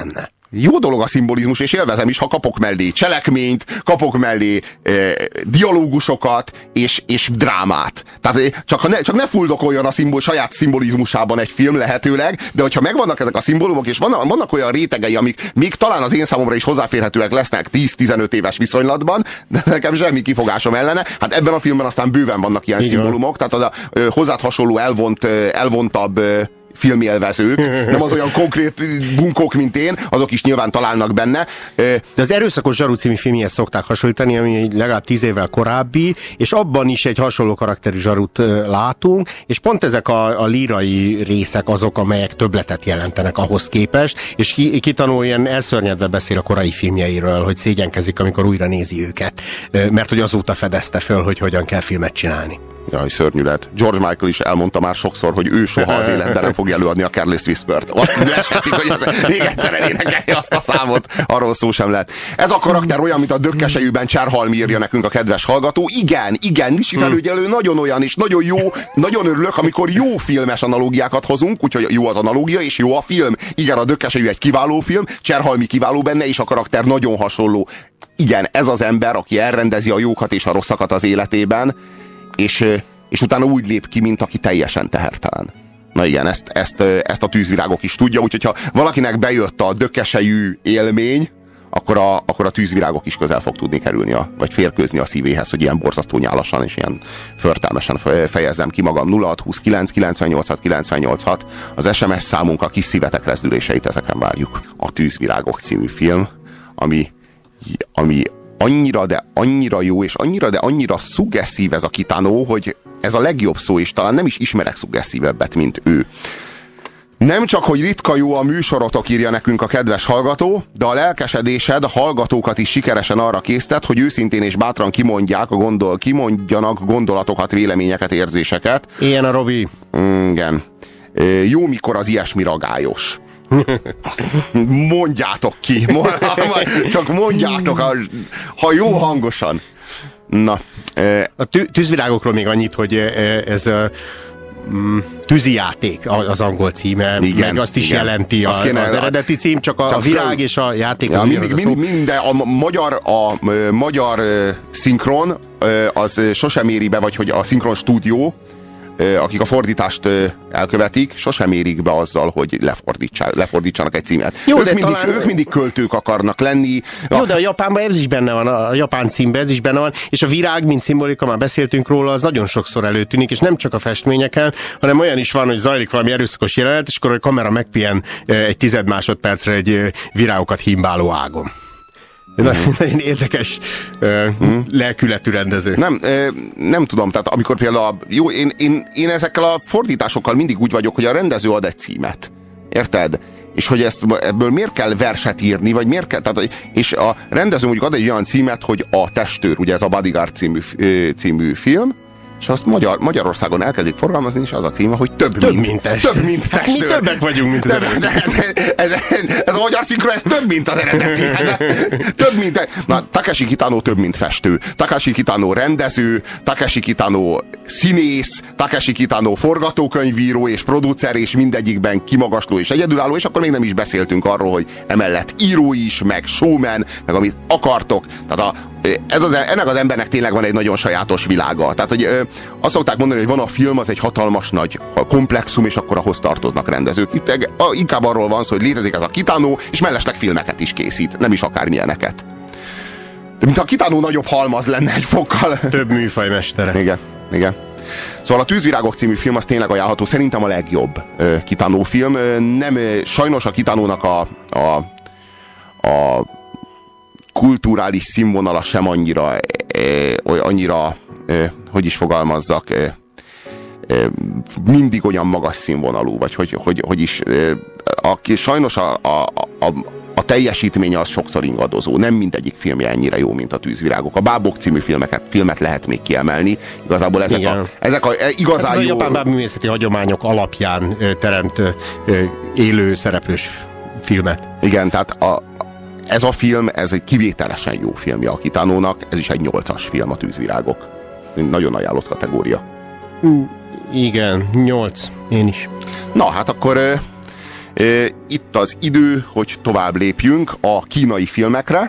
jó dolog a szimbolizmus, és élvezem is, ha kapok mellé cselekményt, kapok mellé eh, dialógusokat, és, és drámát. Tehát csak, ha ne, csak ne fuldokoljon a szimbol, saját szimbolizmusában egy film lehetőleg, de hogyha megvannak ezek a szimbólumok, és vannak, vannak olyan rétegei, amik még talán az én számomra is hozzáférhetőek lesznek tíz-tizenöt éves viszonylatban, de nekem semmi kifogásom ellene. Hát ebben a filmben aztán bőven vannak ilyen Igen. szimbólumok, tehát az a ö, hozzád hasonló elvont, ö, elvontabb ö, filmélvezők, nem az olyan konkrét bunkók, mint én, azok is nyilván találnak benne. De az Erőszakos Zsaru című filmhez szokták hasonlítani, ami legalább tíz évvel korábbi, és abban is egy hasonló karakterű Zsarut látunk, és pont ezek a, a lírai részek azok, amelyek többletet jelentenek ahhoz képest, és ki, kitanul ilyen elszörnyedve beszél a korai filmjeiről, hogy szégyenkezik, amikor újra nézi őket, mert hogy azóta fedezte föl, hogy hogyan kell filmet csinálni. Jaj, szörnyű lett. George Michael is elmondta már sokszor, hogy ő soha az életben nem fogja előadni a Careless Whisper-t. Azt leshetik, hogy az még egyszer elénekelje azt a számot. Arról szó sem lett. Ez a karakter olyan, mint a Dökkesejűben Cserhalmi, írja nekünk a kedves hallgató. Igen, igen, Nisi Felügyelő nagyon olyan, és nagyon jó, nagyon örülök, amikor jó filmes analógiákat hozunk, úgyhogy jó az analógia, és jó a film. Igen, a Dökkesejű egy kiváló film, Cserhalmi kiváló benne, és a karakter nagyon hasonló. Igen, ez az ember, aki elrendezi a jókat és a rosszakat az életében, És, és utána úgy lép ki, mint aki teljesen tehertelen. Na igen, ezt, ezt, ezt a Tűzvirágok is tudja, úgyhogy ha valakinek bejött a dökkesejű élmény, akkor a, akkor a Tűzvirágok is közel fog tudni kerülni, a, vagy férkőzni a szívéhez, hogy ilyen borzasztó nyálasan és ilyen förtelmesen fejezzem ki magam. Nulla hat huszonkilenc kilencvennyolc kilencvennyolc az es em es számunk, a kis szívetek rezdüléseit ezeken várjuk. A Tűzvirágok című film, ami, ami annyira, de annyira jó, és annyira, de annyira szuggesztív ez a Kitano, hogy ez a legjobb szó, és talán nem is ismerek szuggesztívebbet, mint ő. Nem csak, hogy ritka jó a műsorotok, írja nekünk a kedves hallgató, de a lelkesedésed a hallgatókat is sikeresen arra késztet, hogy őszintén és bátran kimondják, a gondol, kimondjanak gondolatokat, véleményeket, érzéseket. Ilyen a Robi. Mm, igen. Jó, mikor az ilyesmi ragályos. Mondjátok ki, csak mondjátok, ha jó hangosan. Na. A Tűzvirágokról még annyit, hogy ez tűzijáték az angol címe, igen, meg azt is igen. jelenti az, kéne, az eredeti cím, csak a, csak a virág és a játék az ja, mindig, mindig, minden, a magyar, a, a magyar szinkron az sosem éri be, vagy hogy a szinkron stúdió, akik a fordítást elkövetik, sosem érik be azzal, hogy lefordítsanak egy címet. Jó, ők, de mindig, talán... ők mindig költők akarnak lenni. Jó, a... de a Japánban ez is benne van, a japán címben ez is benne van, és a virág, mint szimbolika, már beszéltünk róla, az nagyon sokszor előtűnik, és nem csak a festményeken, hanem olyan is van, hogy zajlik valami erőszakos jelenet, és akkor a kamera megpihen egy tized másodpercre egy virágokat himbáló ágon. Mm-hmm. Nagyon érdekes uh, mm. lelkületű rendező. Nem, nem tudom, tehát amikor például jó, én, én, én ezekkel a fordításokkal mindig úgy vagyok, hogy a rendező ad egy címet. Érted? És hogy ezt, ebből miért kell verset írni, vagy miért kell, tehát, és a rendező mondjuk ad egy olyan címet, hogy A testőr, ugye ez a Bodyguard című, című film, és azt Magyar, Magyarországon elkezdik forgalmazni, és az a címe, hogy több, több mint, mint testőr. Több mint testőr. Hát mi többek vagyunk, mint az eredeti. Ez, ez, ez a magyar szinkron, ez több, mint az eredeti. Ez, több, mint... Na, Takeshi Kitano több, mint festő. Takeshi Kitano rendező, Takeshi Kitano színész, Takeshi Kitano forgatókönyvíró és producer, és mindegyikben kimagasló és egyedülálló, és akkor még nem is beszéltünk arról, hogy emellett író is, meg showman, meg amit akartok. Tehát a Ez az, ennek az embernek tényleg van egy nagyon sajátos világa. Tehát, hogy ö, azt szokták mondani, hogy van a film, az egy hatalmas nagy komplexum, és akkor ahhoz tartoznak rendezők. Itt e, a, inkább arról van szó, hogy létezik ez a Kitano, és mellesleg filmeket is készít, nem is akármilyeneket. De mintha a Kitano nagyobb halmaz lenne egy fokkal. Több műfajmestere. Igen, igen. Szóval a Tűzvirágok című film az tényleg ajánlható, szerintem a legjobb ö, Kitano film. Nem, sajnos a Kitanónak a, a, a kulturális színvonala sem annyira, eh, annyira eh, hogy is fogalmazzak, eh, eh, mindig olyan magas színvonalú, vagy hogy, hogy, hogy is, eh, a, sajnos a, a, a, a teljesítménye az sokszor ingadozó. Nem mindegyik filmje ennyire jó, mint a Tűzvirágok. A Bábok című filmeket, filmet lehet még kiemelni. Igazából ezek Igen. a, ezek a igazán hát ez jó... a japán bábművészeti hagyományok alapján teremt élő szereplős filmet. Igen, tehát a ez a film, ez egy kivételesen jó filmje a Kitanónak, ez is egy nyolcas film, a Tűzvirágok. Nagyon ajánlott kategória. Igen, nyolc. Én is. Na, hát akkor Itt az idő, hogy tovább lépjünk a kínai filmekre,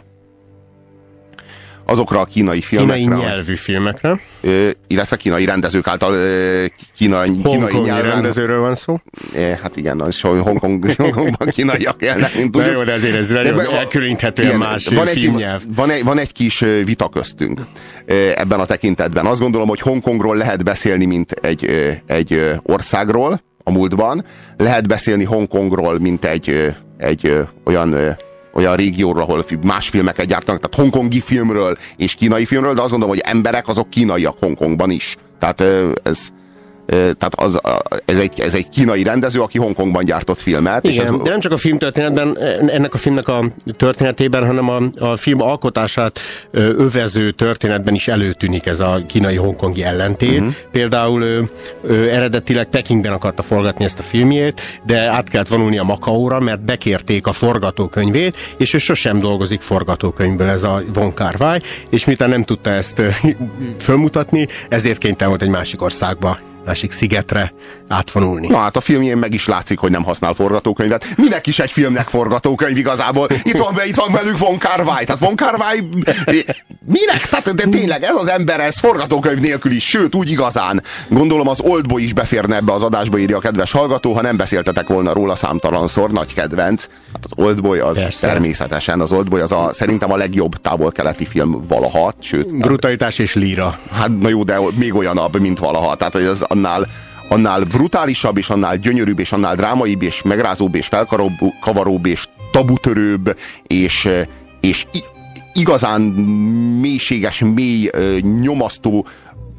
azokra a kínai filmekre. Kínai nyelvű filmekre. Illetve kínai rendezők által kínai, kínai nyelven. rendezőről van szó. Hát igen, az Hongkong, Hongkongban kínaiak élnek, mint tudjuk. Jó, de azért ez nagyon elkülöníthetően más van filmnyelv. Egy, van, egy, van egy kis vita köztünk ebben a tekintetben. Azt gondolom, hogy Hongkongról lehet beszélni, mint egy, egy országról a múltban. Lehet beszélni Hongkongról, mint egy, egy olyan olyan régióról, ahol más filmeket gyártanak, tehát hongkongi filmről és kínai filmről, de azt gondolom, hogy emberek azok kínaiak Hongkongban is. Tehát ez, tehát az, ez, egy, ez egy kínai rendező, aki Hongkongban gyártott filmet. Igen, és ez... de nem csak a filmtörténetben, ennek a filmnek a történetében, hanem a, a film alkotását övező történetben is előtűnik ez a kínai-hongkongi ellentét. Uh-huh. Például ö, ö, eredetileg Pekingben akarta forgatni ezt a filmjét, de át kellett vonulni a Makaóra, mert bekérték a forgatókönyvét, és ő sosem dolgozik forgatókönyvből, ez a Wong Kar-wai, és miután nem tudta ezt fölmutatni, ezért kénytelen volt egy másik országba, másik szigetre átvonulni. Na hát a filmjén meg is látszik, hogy nem használ forgatókönyvet. Minek is egy filmnek forgatókönyv igazából? Itt van, itt van velük Wong Kar-wai. Tehát Wong Kar-wai minek? Tehát de tényleg ez az ember, ez forgatókönyv nélkül is, sőt úgy igazán. Gondolom az Oldboy is beférne ebbe az adásba, írja a kedves hallgató, ha nem beszéltetek volna róla számtalanszor, nagy kedvenc. Hát az Oldboy az persze. Természetesen, az Oldboy az a, szerintem a legjobb távol-keleti film valaha, sőt. Brutalitás és líra. Hát na jó, de még olyanabb, mint valaha. Tehát az annál, annál brutálisabb, és annál gyönyörűbb, és annál drámaibb, és megrázóbb, és felkavaróbb, és tabutörőbb, és, és igazán mélységes, mély, nyomasztó,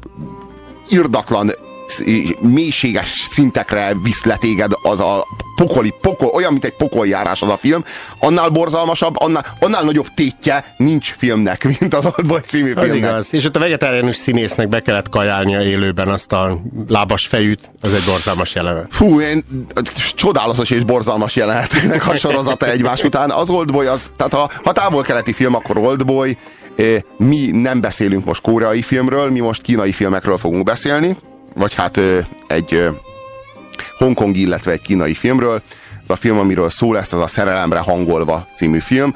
irdatlan, mélységes szintekre visz le téged az a pokoli, pokol, olyan, mint egy pokoljárás az a film, annál borzalmasabb, annál, annál nagyobb tétje nincs filmnek, mint az Oldboy című filmnek. Az igaz. És ott a vegetáriánus színésznek be kellett kajálnia élőben azt a lábas fejűt, az egy borzalmas jelenet. Fú, én, csodálatos és borzalmas jelenetek a sorozata egymás után. Az Oldboy, az, tehát ha, ha távol-keleti film, akkor Oldboy. Mi nem beszélünk most koreai filmről, mi most kínai filmekről fogunk beszélni, vagy hát egy hongkongi, illetve egy kínai filmről. Ez a film, amiről szó lesz, az a Szerelemre hangolva című film.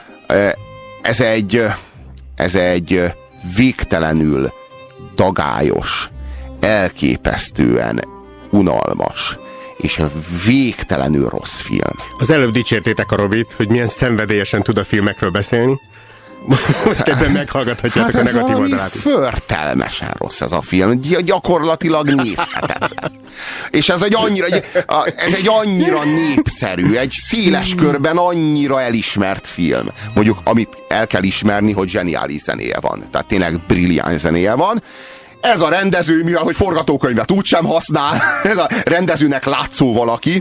Ez egy, ez egy végtelenül dagályos, elképesztően unalmas és végtelenül rossz film. Az előbb dicsértétek a Robit, hogy milyen szenvedélyesen tud a filmekről beszélni. Most ebben meghallgathatjátok hát a negatív oldalát is. Förtelmesen rossz ez a film, gyakorlatilag nézhetetlen. És ez egy annyira, ez egy annyira népszerű, egy széles körben annyira elismert film. Mondjuk, amit el kell ismerni, hogy zseniális zenéje van. Tehát tényleg brilliáns zenéje van. Ez a rendező, mivel hogy forgatókönyvet úgysem használ, ez a rendezőnek látszó valaki,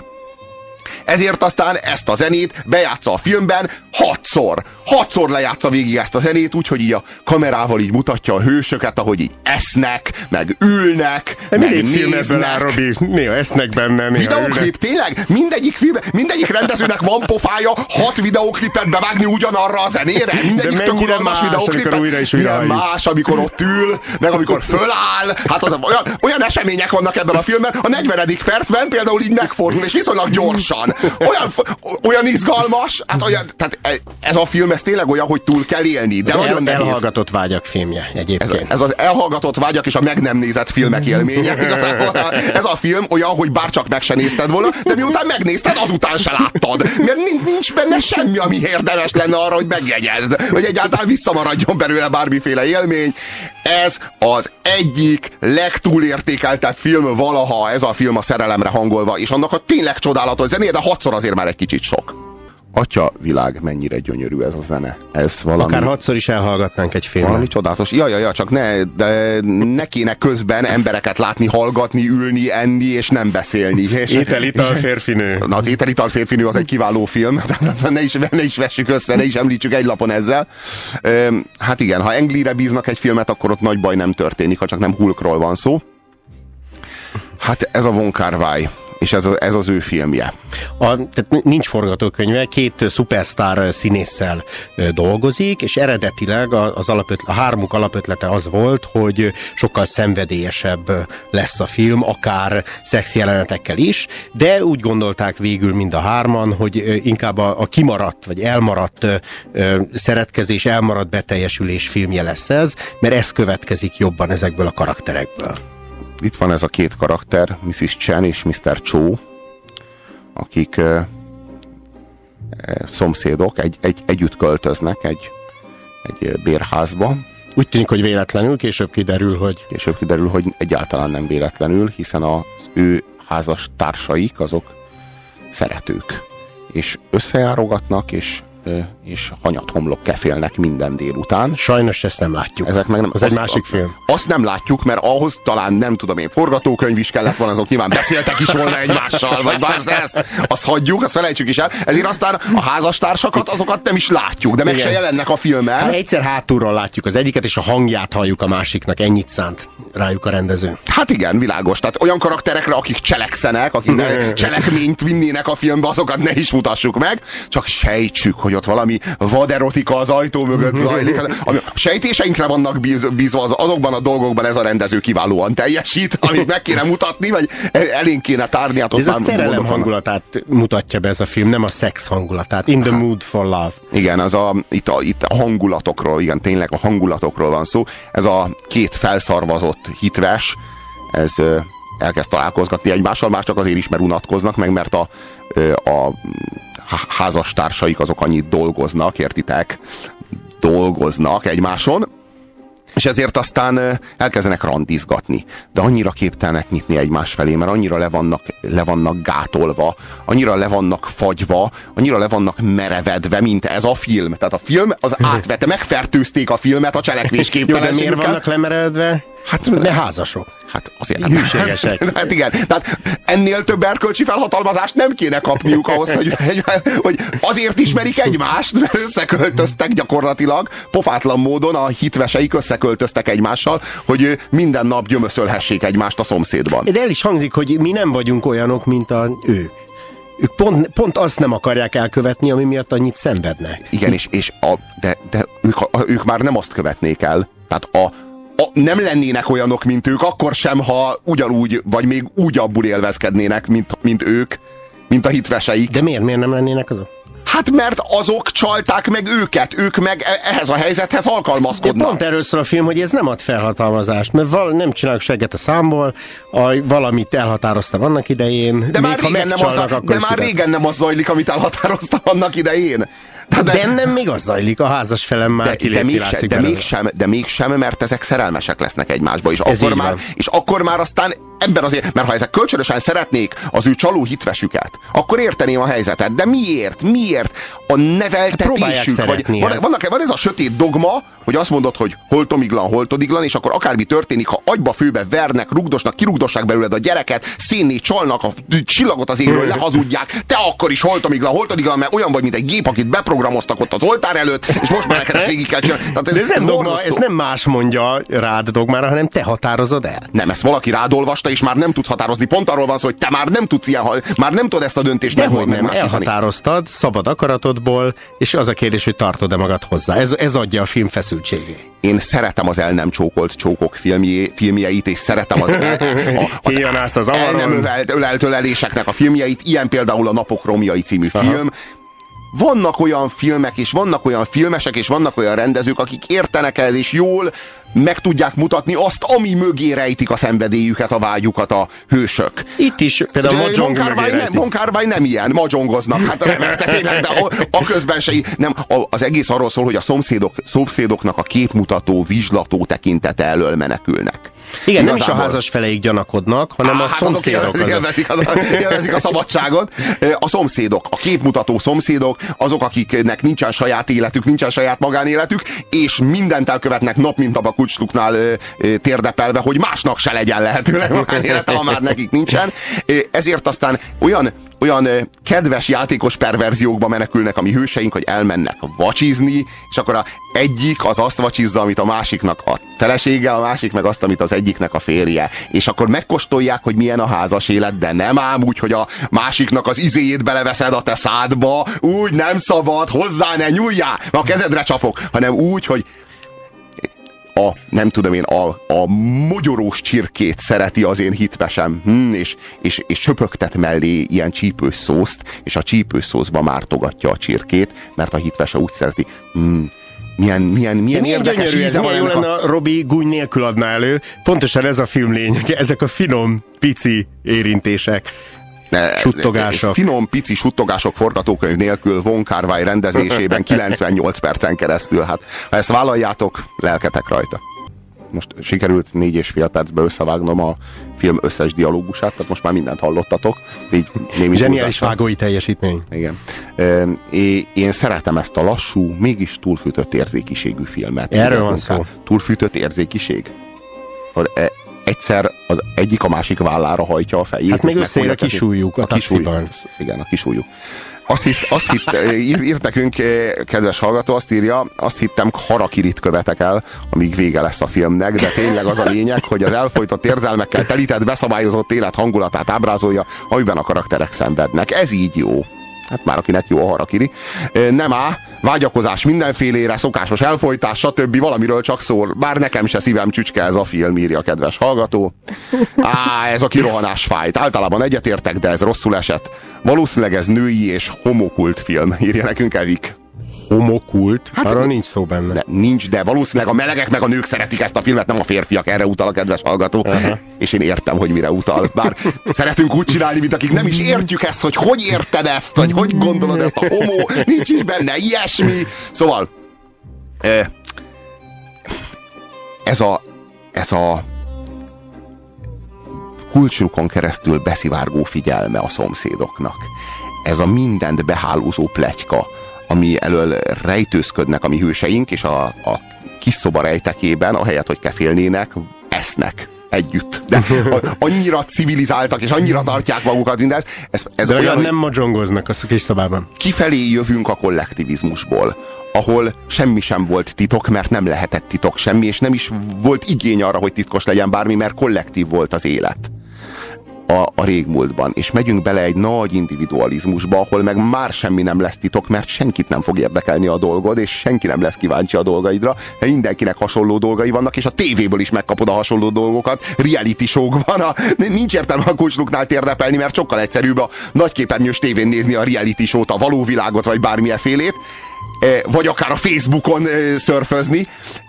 ezért aztán ezt a zenét bejátsza a filmben hatszor. Hatszor lejátsza végig ezt a zenét, úgyhogy így a kamerával így mutatja a hősöket, ahogy így esznek, meg ülnek, de meg néznek. Áll, Robi, néha esznek benne, néha videóklip, tényleg? Mindegyik film, mindegyik rendezőnek van pofája hat videóklipet bevágni ugyanarra a zenére? Mindegyik tök unalmas videóklipet. Újra is újra milyen más, amikor ott ül, meg amikor föláll. Hát az, olyan, olyan események vannak ebben a filmben, a negyvenedik percben például így megfordul, és viszonylag gyorsan. Olyan, olyan izgalmas, hát olyan, tehát ez a film, ez tényleg olyan, hogy túl kell élni, de az nagyon el, nehéz. Elhallgatott vágyak filmje egyébként. Ez, ez az elhallgatott vágyak és a meg nem nézett filmek élménye. Igazából ez a film olyan, hogy bárcsak meg se nézted volna, de miután megnézted, azután se láttad. Mert nincs benne semmi, ami érdemes lenne arra, hogy megjegyezd, hogy egyáltalán visszamaradjon belőle bármiféle élmény. Ez az egyik legtúlértékeltebb film valaha, ez a film a Szerelemre hangolva, és annak a tényleg csodálatos zenéje, de hatszor azért már egy kicsit sok. Atya világ, mennyire gyönyörű ez a zene. Ez valami... Akár hatszor is elhallgatnánk egy filmet. Valami csodálatos. Ja, ja, ja, csak ne, de ne kéne közben embereket látni, hallgatni, ülni, enni, és nem beszélni. Étel-ital férfinő. Na, az Étel-ital férfinő az egy kiváló film. ne, is, ne is vessük össze, ne is említsük egy lapon ezzel. Hát igen, ha Ang Lee-re bíznak egy filmet, akkor ott nagy baj nem történik, ha csak nem Hulkról van szó. Hát ez a Wong Kar-wai. és ez, a, ez az ő filmje. A, tehát nincs forgatókönyve, két szupersztár színésszel dolgozik, és eredetileg az alapötlet, a hármuk alapötlete az volt, hogy sokkal szenvedélyesebb lesz a film, akár szex jelenetekkel is, de úgy gondolták végül mind a hárman, hogy inkább a, a kimaradt, vagy elmaradt ö, szeretkezés, elmaradt beteljesülés filmje lesz ez, mert ez következik jobban ezekből a karakterekből. Itt van ez a két karakter, missziz Chen és miszter Cho, akik ö, ö, szomszédok, egy, egy, együtt költöznek egy, egy bérházba. Úgy tűnik, hogy véletlenül, később kiderül, hogy... Később kiderül, hogy egyáltalán nem véletlenül, hiszen az ő házas társaik azok szeretők, és összejárogatnak, és és hanyathomlok kefélnek minden délután. Sajnos ezt nem látjuk. Ezek meg nem, az azt, egy másik film. Azt nem látjuk, mert ahhoz talán nem tudom én, forgatókönyv is kellett volna, azok nyilván beszéltek is volna egymással, vagy más, de ezt, azt hagyjuk, azt felejtsük is el. Ezért aztán a házastársakat, azokat nem is látjuk, de meg Igen. se jelennek a filmen. Hát egyszer hátulról látjuk az egyiket, és a hangját halljuk a másiknak, ennyit szánt rájuk a rendező. Hát igen, világos. Tehát olyan karakterekre, akik cselekszenek, akik cselekményt vinnének a filmbe, azokat ne is mutassuk meg, csak sejtsük, hogy ott valami vaderotika az ajtó mögött zajlik. A sejtéseinkre vannak bízva, az, azokban a dolgokban ez a rendező kiválóan teljesít, amit meg kéne mutatni, vagy elénk kéne tárni. Hát ez a szerelem hangulatát mutatja be ez a film, nem a szex hangulatát. In the mood for love. Igen, az a, itt, a, itt a hangulatokról, igen, tényleg a hangulatokról van szó. Ez a két felszarvazott hitves, ez elkezd találkozgatni egymással, már csak azért is, mert unatkoznak, meg mert a, a házastársaik azok annyit dolgoznak, értitek? Dolgoznak egymáson, és ezért aztán elkezdenek randizgatni. De annyira képtelenek nyitni egymás felé, mert annyira le vannak, le vannak gátolva, annyira le vannak fagyva, annyira le vannak merevedve, mint ez a film. Tehát a film az átvette, megfertőzték a filmet a cselekvésképtelenségükkel. Jó, de miért vannak lemeredve? Hát ne házasok. Hát azért. Hűségesek. Hát igen, tehát ennél több erkölcsi felhatalmazást nem kéne kapniuk ahhoz, hogy, hogy azért ismerik egymást, mert összeköltöztek gyakorlatilag, pofátlan módon a hitveseik összeköltöztek egymással, hogy minden nap gyömöszölhessék egymást a szomszédban. De el is hangzik, hogy mi nem vagyunk olyanok, mint a ők. Ők pont, pont azt nem akarják elkövetni, ami miatt annyit szenvednek. Igen, és, és a, de, de ők, a, ők már nem azt követnék el. Tehát a A, nem lennének olyanok, mint ők, akkor sem, ha ugyanúgy, vagy még úgyabbul élvezkednének, mint, mint ők, mint a hitveseik. De miért? Miért nem lennének azok? Hát mert azok csalták meg őket, ők meg ehhez a helyzethez alkalmazkodnak. De pont erről szól a film, hogy ez nem ad felhatalmazást, mert val- nem csinálok segget a számból, a, valamit elhatároztam annak idején, de még már, régen nem, az a, de már régen nem az zajlik, amit elhatároztam annak idején. De, de bennem még az zajlik, a házas felem már de, kilépni de, látszik de, mégsem, de mégsem, mert ezek szerelmesek lesznek egymásba, és akkor, már, és akkor már aztán ebben azért, mert ha ezek kölcsönösen szeretnék az ő csaló hitvesüket, akkor érteném a helyzetet. De miért? Miért? A neveltetésük, hát vagy van, vannak, van ez a sötét dogma, hogy azt mondod, hogy holtomiglan, holtodiglan, és akkor akármi történik, ha agyba főbe vernek, rugdosnak, kirugdossák belőled a gyereket, szénné csalnak, a csillagot az égről lehazudják, te akkor is holtomiglan, holtodiglan, mert olyan vagy, mint egy gép, akit beprogramoztak ott az oltár előtt, és most már neked ezt végig kell csinálni. Ez, de ez, ez, nem dogma, ez nem más mondja rád dogmára, hanem te határozod el. Nem, ezt valaki rád olvasta, és már nem tudsz határozni. Pont arról van szó, hogy te már nem tudsz ilyen, már nem tudod ezt a döntést meghozni. Nem, elhatároztad, szabad akaratodból, és az a kérdés, hogy tartod-e magad hozzá. Ez, ez adja a film feszültségét. Én szeretem az el nem csókolt csókok filmjé, filmjeit, és szeretem az, el, a, az, az el nem ölelt, ölelt öleléseknek a filmjeit, ilyen például a Napok romjai című Aha. film. Vannak olyan filmek, és vannak olyan filmesek, és vannak olyan rendezők, akik értenek ez, és jól meg tudják mutatni azt, ami mögé rejtik a szenvedélyüket, a vágyukat a hősök. Itt is például Mahjong mögé rejtik. Von Kar-wai nem ilyen, mahjongoznak, hát remek, tényleg, de a, a közben se, nem, a, az egész arról szól, hogy a szomszédok, szomszédoknak a képmutató, vizslató tekintete elől menekülnek. Igen, igazából. Nem is a házas feleik gyanakodnak, hanem Á, a szomszédok. Hát élvezik, élvezik a szabadságot. A szomszédok, a képmutató szomszédok, azok, akiknek nincsen saját életük, nincsen saját magánéletük, és mindent elkövetnek nap mint nap a Kulcsluknál térdepelve, hogy másnak se legyen lehetőleg magánélete, ha már nekik nincsen. Ezért aztán olyan olyan kedves játékos perverziókba menekülnek a mi hőseink, hogy elmennek vacsizni, és akkor a egyik az azt vacsizza, amit a másiknak a felesége, a másik meg azt, amit az egyiknek a férje. És akkor megkóstolják, hogy milyen a házas élet, de nem ám úgy, hogy a másiknak az izéjét beleveszed a te szádba, úgy nem szabad, hozzá ne nyúljál, a kezedre csapok, hanem úgy, hogy a, nem tudom én, a, a mogyorós csirkét szereti az én hitvesem, hm, és, és, és söpögtet mellé ilyen csípős szószt, és a csípős szószba mártogatja a csirkét, mert a hitvese úgy szereti. Hm, milyen, milyen, milyen érdekes íze van ennek. Jó lenne, a Robi gúny nélkül adná elő. Pontosan ez a film lényege, ezek a finom, pici érintések. Suttogások. Finom, pici suttogások forgatókönyv nélkül Von Kar-wai rendezésében kilencvennyolc percen keresztül. Hát, ha ezt vállaljátok, lelketek rajta. Most sikerült négy és fél percbe összevágnom a film összes dialógusát, tehát most már mindent hallottatok. Így némi zseniális vágói teljesítmény. Igen. Én szeretem ezt a lassú, mégis túlfűtött érzékiségű filmet. Erről van szó. Túlfűtött érzékiség? Egyszer az egyik a másik vállára hajtja a fejét. Hát még összeér a kisúlyuk a, a taxiban. Igen, a kisúlyuk. Azt, hisz, azt hitt, ír, írt nekünk, kedves hallgató, azt írja, azt hittem, harakirit követek el, amíg vége lesz a filmnek, de tényleg az a lényeg, hogy az elfojtott érzelmekkel telített, beszabályozott élet hangulatát ábrázolja, amiben a karakterek szenvednek. Ez így jó. Hát már akinek jó a harakiri. Nem á, vágyakozás mindenfélére, szokásos elfojtás, stb. Valamiről csak szól. Bár nekem se szívem csücske ez a film, írja a kedves hallgató. Á, ez a kirohanás fájt. Általában egyetértek, de ez rosszul esett. Valószínűleg ez női és homokult film, írja nekünk Evik. Homokult? Hát arra nincs szó benne. De, nincs, de valószínűleg a melegek meg a nők szeretik ezt a filmet, nem a férfiak, erre utal a kedves hallgató. Uh-huh. És én értem, hogy mire utal. Bár szeretünk úgy csinálni, mint akik nem is értjük ezt, hogy hogy érted ezt, hogy hogy gondolod ezt a homó, nincs is benne ilyesmi. Szóval ez a ez a Kulcslukon keresztül beszivárgó figyelme a szomszédoknak. Ez a mindent behálózó pletyka, ami elől rejtőzködnek a mi hőseink, és a, a kis szoba rejtekében, ahelyett, hogy kefélnének, esznek együtt. De annyira civilizáltak, és annyira tartják magukat mindezt. Ez, ez De olyan, nem magyongoznak a kis szobában. Kifelé jövünk a kollektivizmusból, ahol semmi sem volt titok, mert nem lehetett titok semmi, és nem is volt igény arra, hogy titkos legyen bármi, mert kollektív volt az élet. A, a régmúltban, és megyünk bele egy nagy individualizmusba, ahol meg már semmi nem lesz titok, mert senkit nem fog érdekelni a dolgod, és senki nem lesz kíváncsi a dolgaidra, mert mindenkinek hasonló dolgai vannak, és a tévéből is megkapod a hasonló dolgokat, reality show-ban, a, nincs értelme a Kulcsluknál térdepelni, mert sokkal egyszerűbb a nagyképernyős tévén nézni a reality show-t, a való világot, vagy bármilyen félét, vagy akár a Facebookon szörfözni,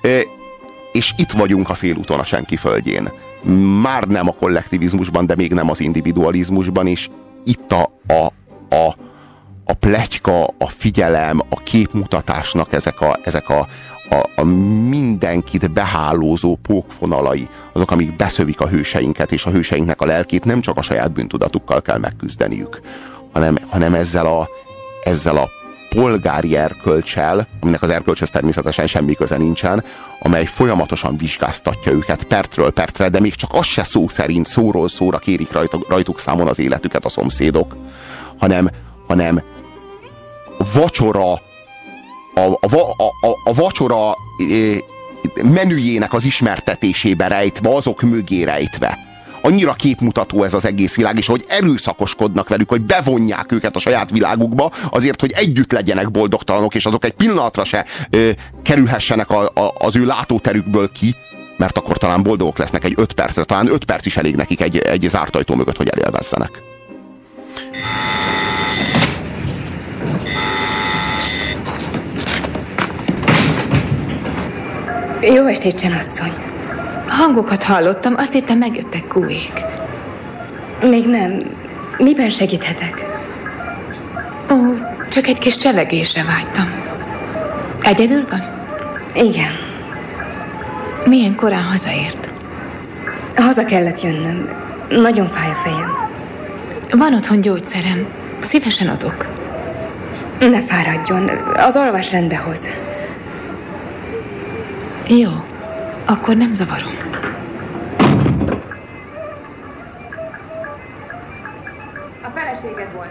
és itt vagyunk a félúton a senki földjén. Már nem a kollektivizmusban, de még nem az individualizmusban, és itt a, a, a, a pletyka, a figyelem, a képmutatásnak ezek a, ezek a, a, a mindenkit behálózó pókfonalai, azok, amik beszövik a hőseinket, és a hőseinknek a lelkét nem csak a saját bűntudatukkal kell megküzdeniük, hanem, hanem ezzel a, ezzel a polgári erkölccsel, aminek az erkölcshöz természetesen semmi köze nincsen, amely folyamatosan vizsgáztatja őket percről percre, de még csak az se szó szerint, szóról szóra kérik rajtuk, rajtuk számon az életüket a szomszédok, hanem, hanem vacsora a, a, a, a vacsora menüjének az ismertetésébe rejtve, azok mögé rejtve. Annyira képmutató ez az egész világ, és hogy erőszakoskodnak velük, hogy bevonják őket a saját világukba, azért, hogy együtt legyenek boldogtalanok, és azok egy pillanatra se ö, kerülhessenek a, a, az ő látóterükből ki, mert akkor talán boldogok lesznek egy öt percre, talán öt perc is elég nekik egy, egy zárt ajtó mögött, hogy elélvezzenek. Jó estét, csenasszony! Hangokat hallottam, azt hittem megjöttek kúék. Még nem. Miben segíthetek? Ó, csak egy kis csevegésre vágytam. Egyedül van? Igen. Milyen korán hazaért? Haza kellett jönnöm. Nagyon fáj a fejem. Van otthon gyógyszerem. Szívesen adok. Ne fáradjon. Az alvás rendbe hoz. Jó. Akkor nem zavarom. A feleséged volt.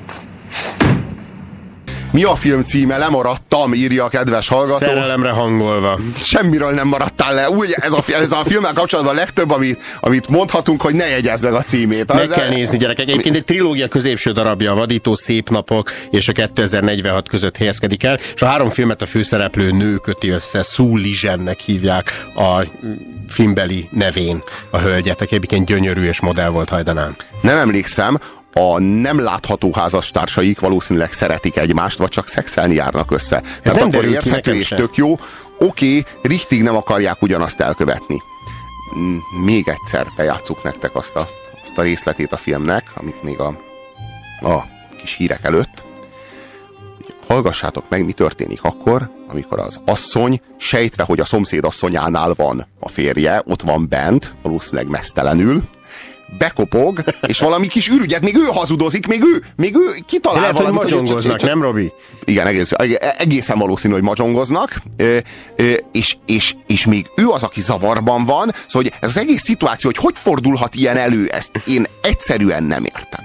Mi a film címe? Lemaradtam, írja a kedves hallgató. Szerelemre hangolva. Semmiről nem maradtál le. Úgy, ez a, ez a filmmel kapcsolatban a legtöbb, amit, amit mondhatunk, hogy ne jegyezd meg a címét. Meg kell nézni, gyerekek. Egyébként egy trilógia középső darabja, a Vadító, Szép napok és a kétezer-negyvenhat között helyezkedik el, és a három filmet a főszereplő nő köti össze. Sue Lizennek hívják a filmbeli nevén a hölgyet, aki egyébként gyönyörű és modell volt hajdanán. Nem emlékszem, a nem látható házastársaik valószínűleg szeretik egymást, vagy csak szexelni járnak össze. Ez tehát nem akkor érthető érthető és tök jó. Oké, richtig nem akarják ugyanazt elkövetni. Még egyszer bejátsszuk nektek azt a, azt a részletét a filmnek, amit még a, a kis hírek előtt. Hallgassátok meg, mi történik akkor, amikor az asszony, sejtve, hogy a szomszéd asszonyánál van a férje, ott van bent, valószínűleg meztelenül, bekopog, és valami kis ürügyet, még ő hazudozik, még ő, még ő kitalál lehet, valamit. hogy magyongoznak, nem, Robi? Igen, egész, egészen valószínű, hogy magyongoznak, és, és, és még ő az, aki zavarban van, szóval hogy ez az egész szituáció, hogy hogy fordulhat ilyen elő, ezt én egyszerűen nem értem.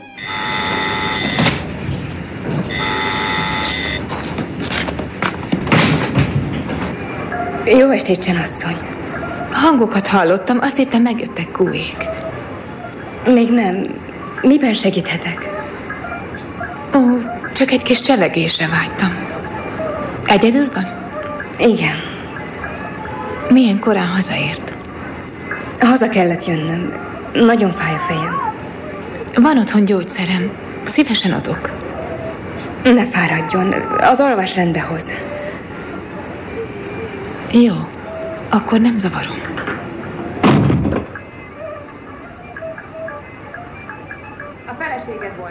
Jó estét, csenasszony. Hangokat hallottam, azt hittem megjöttek kúék. Még nem. Miben segíthetek? Ó, csak egy kis csevegésre vágytam. Egyedül van? Igen. Milyen korán hazaért? Haza kellett jönnöm. Nagyon fáj a fejem. Van otthon gyógyszerem. Szívesen adok. Ne fáradjon. Az alvás rendbe hoz. Jó. Akkor nem zavarom. A feleséged volt.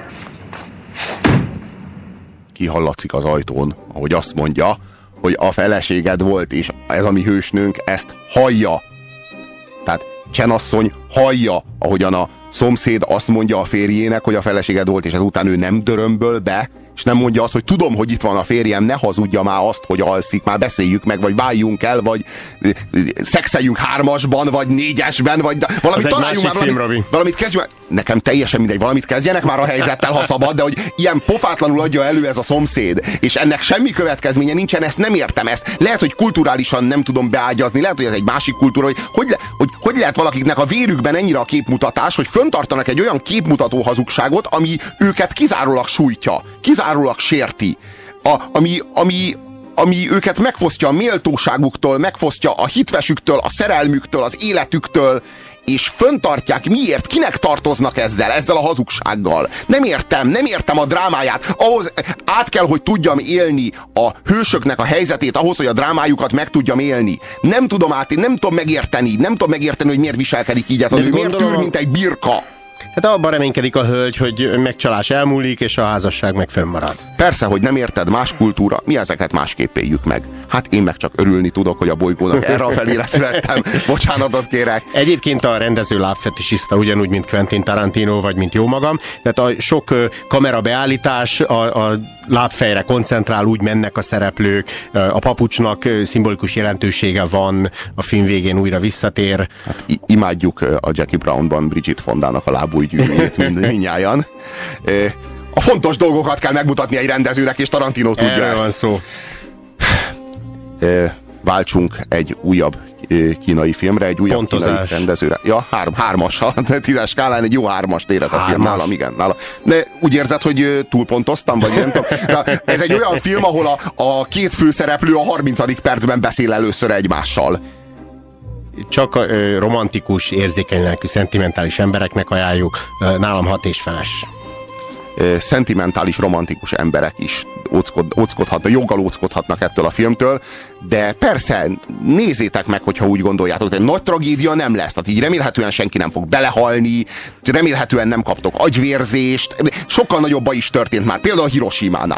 Kihallatszik az ajtón, ahogy azt mondja, hogy a feleséged volt, és ez a mi hősnőnk ezt hallja. Tehát Csenasszony hallja, ahogyan a szomszéd azt mondja a férjének, hogy a feleséged volt, és ezután ő nem dörömböl be, és nem mondja azt, hogy tudom, hogy itt van a férjem, ne hazudja már azt, hogy alszik, már beszéljük meg, vagy váljunk el, vagy szexeljünk hármasban, vagy négyesben, vagy valamit találjunk már, film, valamit, valamit kezdjünk. Nekem teljesen mindegy, valamit kezdjenek már a helyzettel, ha szabad, de hogy ilyen pofátlanul adja elő ez a szomszéd, és ennek semmi következménye nincsen, ezt nem értem, ezt lehet, hogy kulturálisan nem tudom beágyazni, lehet, hogy ez egy másik kultúra, hogy hogy, le, hogy hogy lehet valakiknek a vérükben ennyire a képmutatás, hogy föntartanak egy olyan képmutató hazugságot, ami őket kizárólag sújtja, kizárólag sérti, a, ami, ami, ami őket megfosztja a méltóságuktól, megfosztja a hitvesüktől, a szerelmüktől, az életüktől, és föntartják, miért, kinek tartoznak ezzel, ezzel a hazugsággal. Nem értem, nem értem a drámáját. Ahhoz át kell, hogy tudjam élni a hősöknek a helyzetét, ahhoz, hogy a drámájukat meg tudjam élni. Nem tudom át, nem tudom megérteni, nem tudom megérteni, hogy miért viselkedik így ez a nő, miért tűr, mint egy birka. Hát abban reménykedik a hölgy, hogy megcsalás elmúlik, és a házasság meg fönnmarad. Persze, hogy nem érted, más kultúra, mi ezeket másképp éljük meg. Hát én meg csak örülni tudok, hogy a bolygónak erre a felére születtem. Bocsánatot kérek. Egyébként a rendező lábfetisiszta, ugyanúgy, mint Quentin Tarantino, vagy mint jó magam. Tehát a sok kamerabeállítás, a, a lábfejre koncentrál, úgy mennek a szereplők, a papucsnak szimbolikus jelentősége van, a film végén újra visszatér. Hát imádjuk a Jackie Brownban Bridget Fondának a lábújgyűrűjét mind, mindnyájan. A fontos dolgokat kell megmutatni egy rendezőnek, és Tarantino tudja erről ezt. Van szó. Váltsunk egy újabb kínai filmre, egy újabb Pontozás. Kínai rendezőre. Ja, három, hármas, a tízes skálán egy jó hármast érez a film nálam, igen. Nálam. De úgy érzed, hogy túlpontoztam, vagy nem tudom. De ez egy olyan film, ahol a, a két főszereplő a harmincadik percben beszél először egymással. Csak a ö, romantikus, érzékeny lelkű, szentimentális embereknek ajánljuk, ö, nálam hat és feles. Szentimentális, romantikus emberek is óckod, óckodhatnak, joggal óckodhatnak ettől a filmtől, de persze, nézzétek meg, hogyha úgy gondoljátok, hogy egy nagy tragédia nem lesz, tehát így remélhetően senki nem fog belehalni, remélhetően nem kaptok agyvérzést, sokkal nagyobb baj is történt már, például a Hiroshimánál.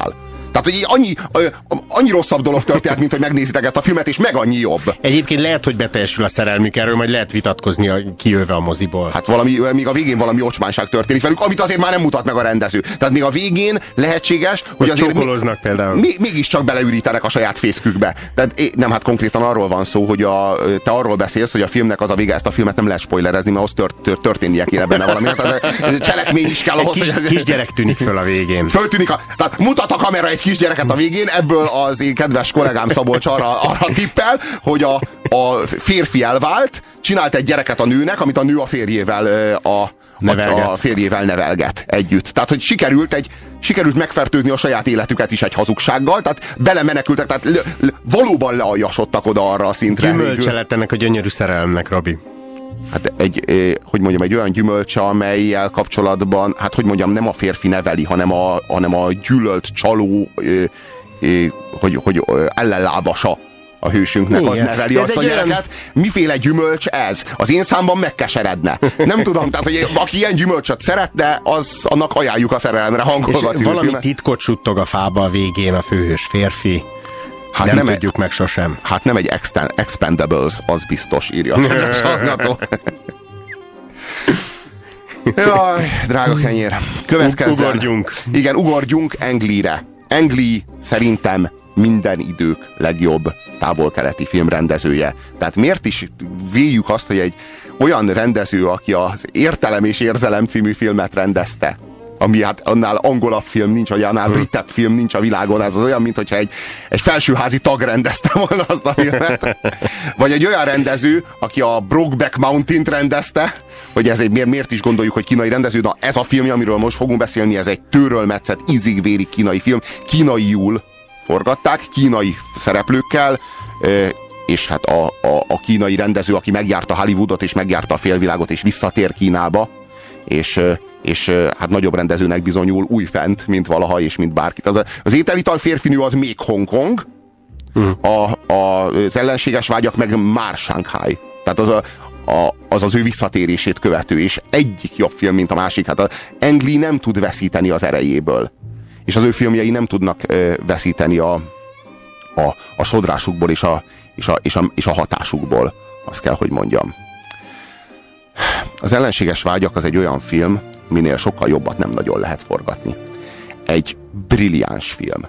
Tehát, hogy annyi, annyi rosszabb dolog történt, mint hogy megnézitek ezt a filmet, és meg annyi jobb. Egyébként lehet, hogy beteljesül a szerelmük, erről majd lehet vitatkozni a, kijöve a moziból. Hát valami, még a végén valami ocsmánság történik velük, amit azért már nem mutat meg a rendező. Tehát még a végén lehetséges, hogy, hogy azért csókoloznak például. Még, mégiscsak beleürítenek a saját fészkükbe. Tehát nem, hát konkrétan arról van szó, hogy a, te arról beszélsz, hogy a filmnek az a vége, ezt a filmet nem lehet spoilerezni, mert az tört, tört, történnie kéne benne valami. Tehát cselekmény is kell ahhoz, kis, hogy... kisgyerek tűnik föl a végén. Föltűnik a... Tehát mutat a kamera egy kisgyereket a végén, ebből az én kedves kollégám Szabolcs arra, arra tippel, hogy a, a férfi elvált, csinált egy gyereket a nőnek, amit a nő a férjével a, a, a férjével nevelget együtt. Tehát, hogy sikerült egy sikerült megfertőzni a saját életüket is egy hazugsággal, tehát belemenekültek, tehát l- l- valóban lealjasodtak oda arra a szintre. Gyümölcse lett ennek a gyönyörű szerelemnek, Robi. Hát egy, hogy mondjam, egy olyan gyümölcse, amellyel kapcsolatban, hát hogy mondjam, nem a férfi neveli, hanem a, hanem a gyűlölt csaló, hogy, hogy ellenlábasa a hősünknek, igen, az neveli azt a gyereket. Olyan... Miféle gyümölcs ez? Az én számban megkeseredne. Nem tudom, tehát, hogy aki ilyen gyümölcsöt szeretne, az annak ajánljuk a szerelemre hangolva. És valami filmet. Titkot suttog a fába a végén a főhős férfi. Hát nem, nem tudjuk egy, meg sosem. Hát nem egy Expendables, az biztos, írja a kedves hallgató. Jaj, drága kenyér. Következzen. Ugorjunk. Igen, ugorjunk Ang Lee-re. Ang Lee szerintem minden idők legjobb távol-keleti filmrendezője. Tehát miért is véljük azt, hogy egy olyan rendező, aki az Értelem és Érzelem című filmet rendezte, ami hát annál angolabb film nincs, vagy annál britebb film nincs a világon, ez az olyan, mint hogyha egy, egy felsőházi tag rendezte volna azt a filmet. Vagy egy olyan rendező, aki a Brokeback Mountain-t rendezte, hogy ez egy, miért, miért is gondoljuk, hogy kínai rendező, na ez a film, amiről most fogunk beszélni, ez egy tőről metszett, ízig-vérig kínai film, kínaiul forgatták, kínai szereplőkkel, és hát a, a, a kínai rendező, aki megjárta Hollywoodot, és megjárta a félvilágot, és visszatér Kínába, és, és hát nagyobb rendezőnek bizonyul újfent, mint valaha, és mint bárki. Az Ételital férfinő az még Hongkong, hmm. a, a, az Ellenséges vágyak meg már Shanghai. Tehát az a, a, az az ő visszatérését követő, és egyik jobb film, mint a másik. Hát a Ang Lee nem tud veszíteni az erejéből. És az ő filmjei nem tudnak ö, veszíteni a, a, a sodrásukból és a, és, a, és, a, és a hatásukból. Azt kell, hogy mondjam. Az Ellenséges vágyak az egy olyan film, minél sokkal jobbat nem nagyon lehet forgatni. Egy brilliáns film.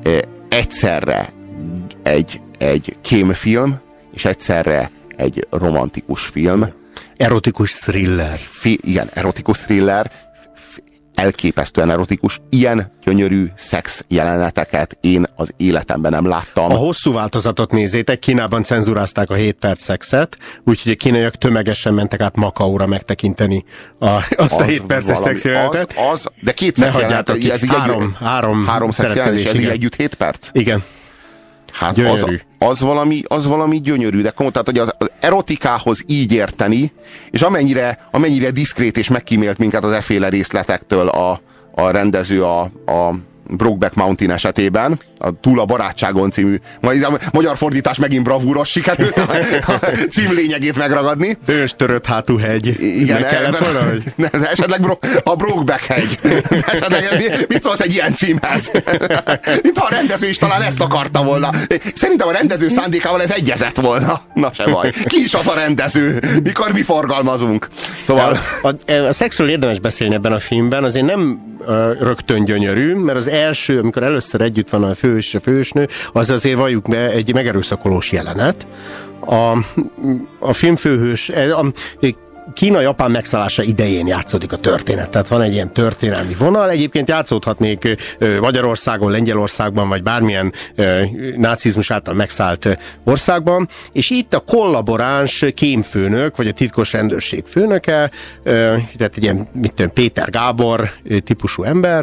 Egyszerre egy, egy kémfilm, és egyszerre egy romantikus film. Erotikus thriller. Fi, igen, erotikus thriller. Elképesztően erotikus. Ilyen gyönyörű szex jeleneteket én az életemben nem láttam. A hosszú változatot nézzétek, Kínában cenzúrázták a hét perc szexet, úgyhogy a kínaiak tömegesen mentek át Makaóra megtekinteni a, azt az a hét perces szex jelenetet. Az, az, de két szex jelenet, ez így három, egy, három, három szex jelenet, és ez így együtt hét perc? Igen. Hát az, az, valami, az valami gyönyörű, de tehát, hogy az, az erotikához így érteni, és amennyire, amennyire diszkrét és megkímélt minket az efféle részletektől a, a rendező a, a Brokeback Mountain esetében, a Túl a barátságon című, majd a magyar fordítás megint bravúros, sikerült a, a cím lényegét megragadni. Ős törött hátú hegy. Igen, kellett volna, hogy... nem, esetleg bro, a Brokeback hegy. Esetleg, mit szólsz egy ilyen címhez? Mintha a rendező is talán ezt akarta volna. Szerintem a rendező szándékával ez egyezett volna. Na se baj. Ki is az a rendező? Mikor mi forgalmazunk? Szóval... A, a, a szexről érdemes beszélni ebben a filmben, azért nem uh, rögtön gyönyörű, mert az első, amikor először együtt van a főhős és a főhősnő, az azért valljuk be egy megerőszakolós jelenet. A, a filmfőhős, a, Kína-Japán megszállása idején játszódik a történet. Tehát van egy ilyen történelmi vonal. Egyébként játszódhatnék Magyarországon, Lengyelországban, vagy bármilyen nácizmus által megszállt országban. És itt a kollaboráns kémfőnök, vagy a titkos rendőrség főnöke, tehát egy ilyen, mit tudom, Péter Gábor típusú ember,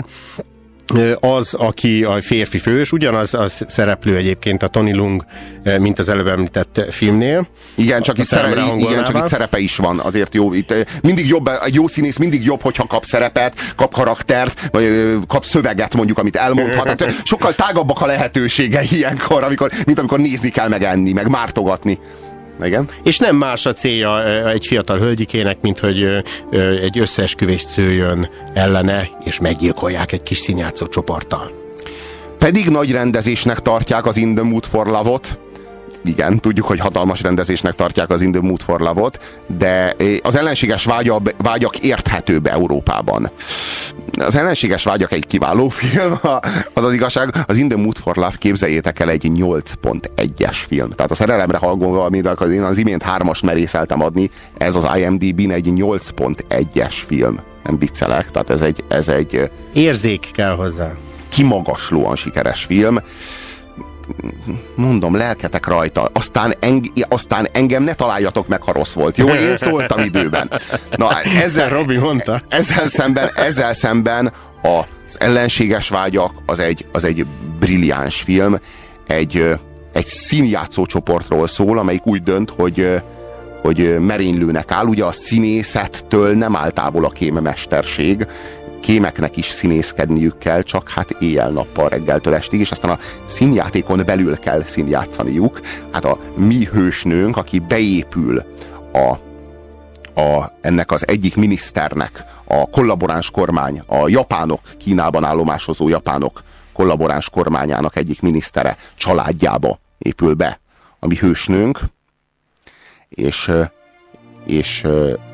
az, aki a férfi fős, ugyanaz az szereplő egyébként a Tony Leung, mint az előbb említett filmnél. Igen, csak, itt szerepe, igen, csak itt szerepe is van, azért jó. Itt mindig jobb, egy jó színész mindig jobb, hogyha kap szerepet, kap karaktert, vagy kap szöveget mondjuk, amit elmondhat. Tehát sokkal tágabbak a lehetőségei ilyenkor, amikor, mint amikor nézni kell, meg enni, meg mártogatni. Igen. És nem más a célja egy fiatal hölgyikének, mint hogy egy összeesküvést szőjön ellene, és meggyilkolják egy kis színjátszó csoporttal. Pedig nagy rendezésnek tartják az In the Mood for Love-ot. Igen, tudjuk, hogy hatalmas rendezésnek tartják az In the Mood for Love-ot, de az ellenséges vágyak, vágyak érthetőbb Európában. Az ellenséges vágyak egy kiváló film, az az igazság. Az In the Mood for Love, képzeljétek el, egy nyolc pont egyes film. Tehát a szerelemre hallgóval, amiről én az imént hármast merészeltem adni, ez az I M D B-n egy nyolc pont egyes film. Nem viccelek, tehát ez egy, ez egy érzék kell hozzá. Kimagaslóan sikeres film. Mondom, lelketek rajta, aztán, eng, aztán engem ne találjatok meg, ha rossz volt. Jó, én szóltam időben. Na, ezzel, Robi mondta. Ezzel szemben, ezzel szemben az ellenséges vágyak az egy, az egy brilliáns film, egy, egy színjátszó csoportról szól, amelyik úgy dönt, hogy, hogy merénylőnek áll. Ugye a színészettől nem áll távol a kémmesterség, kémeknek is színészkedniük kell, csak hát éjjel-nappal reggeltől estig, és aztán a színjátékon belül kell színjátszaniuk. Hát a mi hősnőnk, aki beépül a, a, ennek az egyik miniszternek, a kollaboráns kormány, a japánok, Kínában állomásozó japánok kollaboráns kormányának egyik minisztere családjába épül be a mi hősnőnk, és, és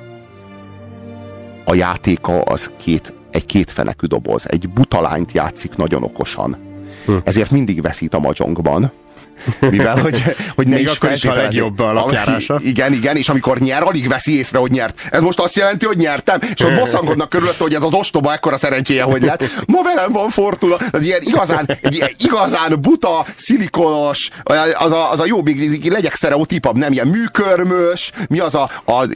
a játéka az két egy kétfenekű doboz, egy buta lányt játszik nagyon okosan. Hm. Ezért mindig veszít a mahjongban, mivel hogy, hogy ne még is akkor is a legjobb a lapjárása. Igen, igen, és amikor nyer, alig veszi észre, hogy nyert. Ez most azt jelenti, hogy nyertem, és ott bosszankodnak körülötte, hogy ez az ostoba ekkora szerencséje, hogy lett. Ma velem van fortuna. Ez ilyen igazán, egy ilyen igazán buta, szilikonos, az a, az a jó, legyek sztereotípabb, nem ilyen műkörmös, mi az a, a, a,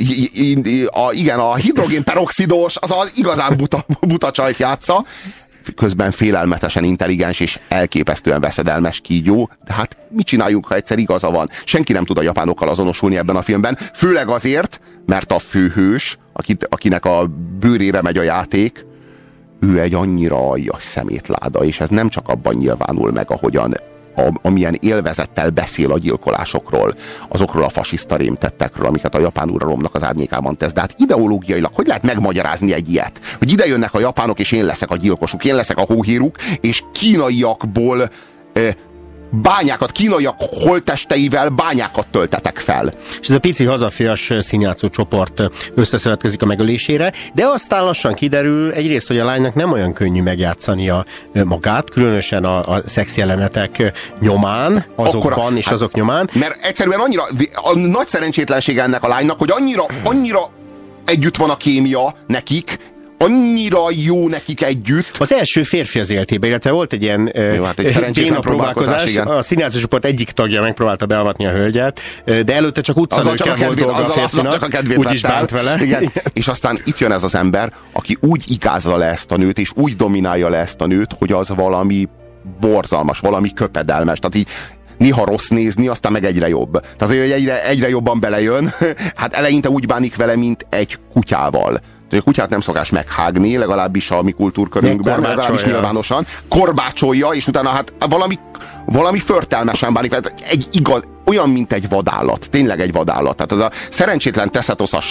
a igen, a hidrogénperoxidos, az az igazán buta, buta csajt játsza. Közben félelmetesen intelligens és elképesztően veszedelmes kígyó, de hát mit csináljunk, ha egyszer igaza van? Senki nem tud a japánokkal azonosulni ebben a filmben, főleg azért, mert a főhős, akit, akinek a bőrére megy a játék, ő egy annyira aljas szemétláda, és ez nem csak abban nyilvánul meg, ahogyan A, amilyen élvezettel beszél a gyilkolásokról, azokról a fasiszta rémtettekről, amiket a japán uralomnak az árnyékában tesz. De hát ideológiailag hogy lehet megmagyarázni egy ilyet? Hogy ide jönnek a japánok, és én leszek a gyilkosuk, én leszek a hóhéruk, és kínaiakból eh, bányákat, kínaiak holttesteivel bányákat töltetek fel. És ez a pici hazafias színjátszó csoport összeszövetkezik a megölésére, de aztán lassan kiderül egyrészt, hogy a lánynak nem olyan könnyű megjátszania magát, különösen a, a szexjelenetek nyomán, azokban Akkora, és hát, azok nyomán. Mert egyszerűen annyira, a nagy szerencsétlensége ennek a lánynak, hogy annyira, annyira együtt van a kémia nekik, annyira jó nekik együtt. Az első férfi az életében, illetve volt egy ilyen jó, hát egy szerencsétlen próbálkozás. Igen. A színjátszó csoport egyik tagja megpróbálta beavatni a hölgyet, de előtte csak utcanőkkel volt dolga a férfinak, úgy is bánt vele. Igen. Igen. És aztán itt jön ez az ember, aki úgy igázza le ezt a nőt, és úgy dominálja le ezt a nőt, hogy az valami borzalmas, valami köpedelmes. Tehát így néha rossz nézni, aztán meg egyre jobb. Tehát, hogy egyre, egyre jobban belejön. Hát eleinte úgy bánik vele, mint egy kutyával. A kutyát nem szokás meghágni, legalábbis a mi kultúrkörünkben, legalábbis nyilvánosan. Korbácsolja, és utána hát valami, valami förtelmesen bánik. Ez egy igaz, olyan, mint egy vadállat. Tényleg egy vadállat. Tehát az a szerencsétlen Teszetosz a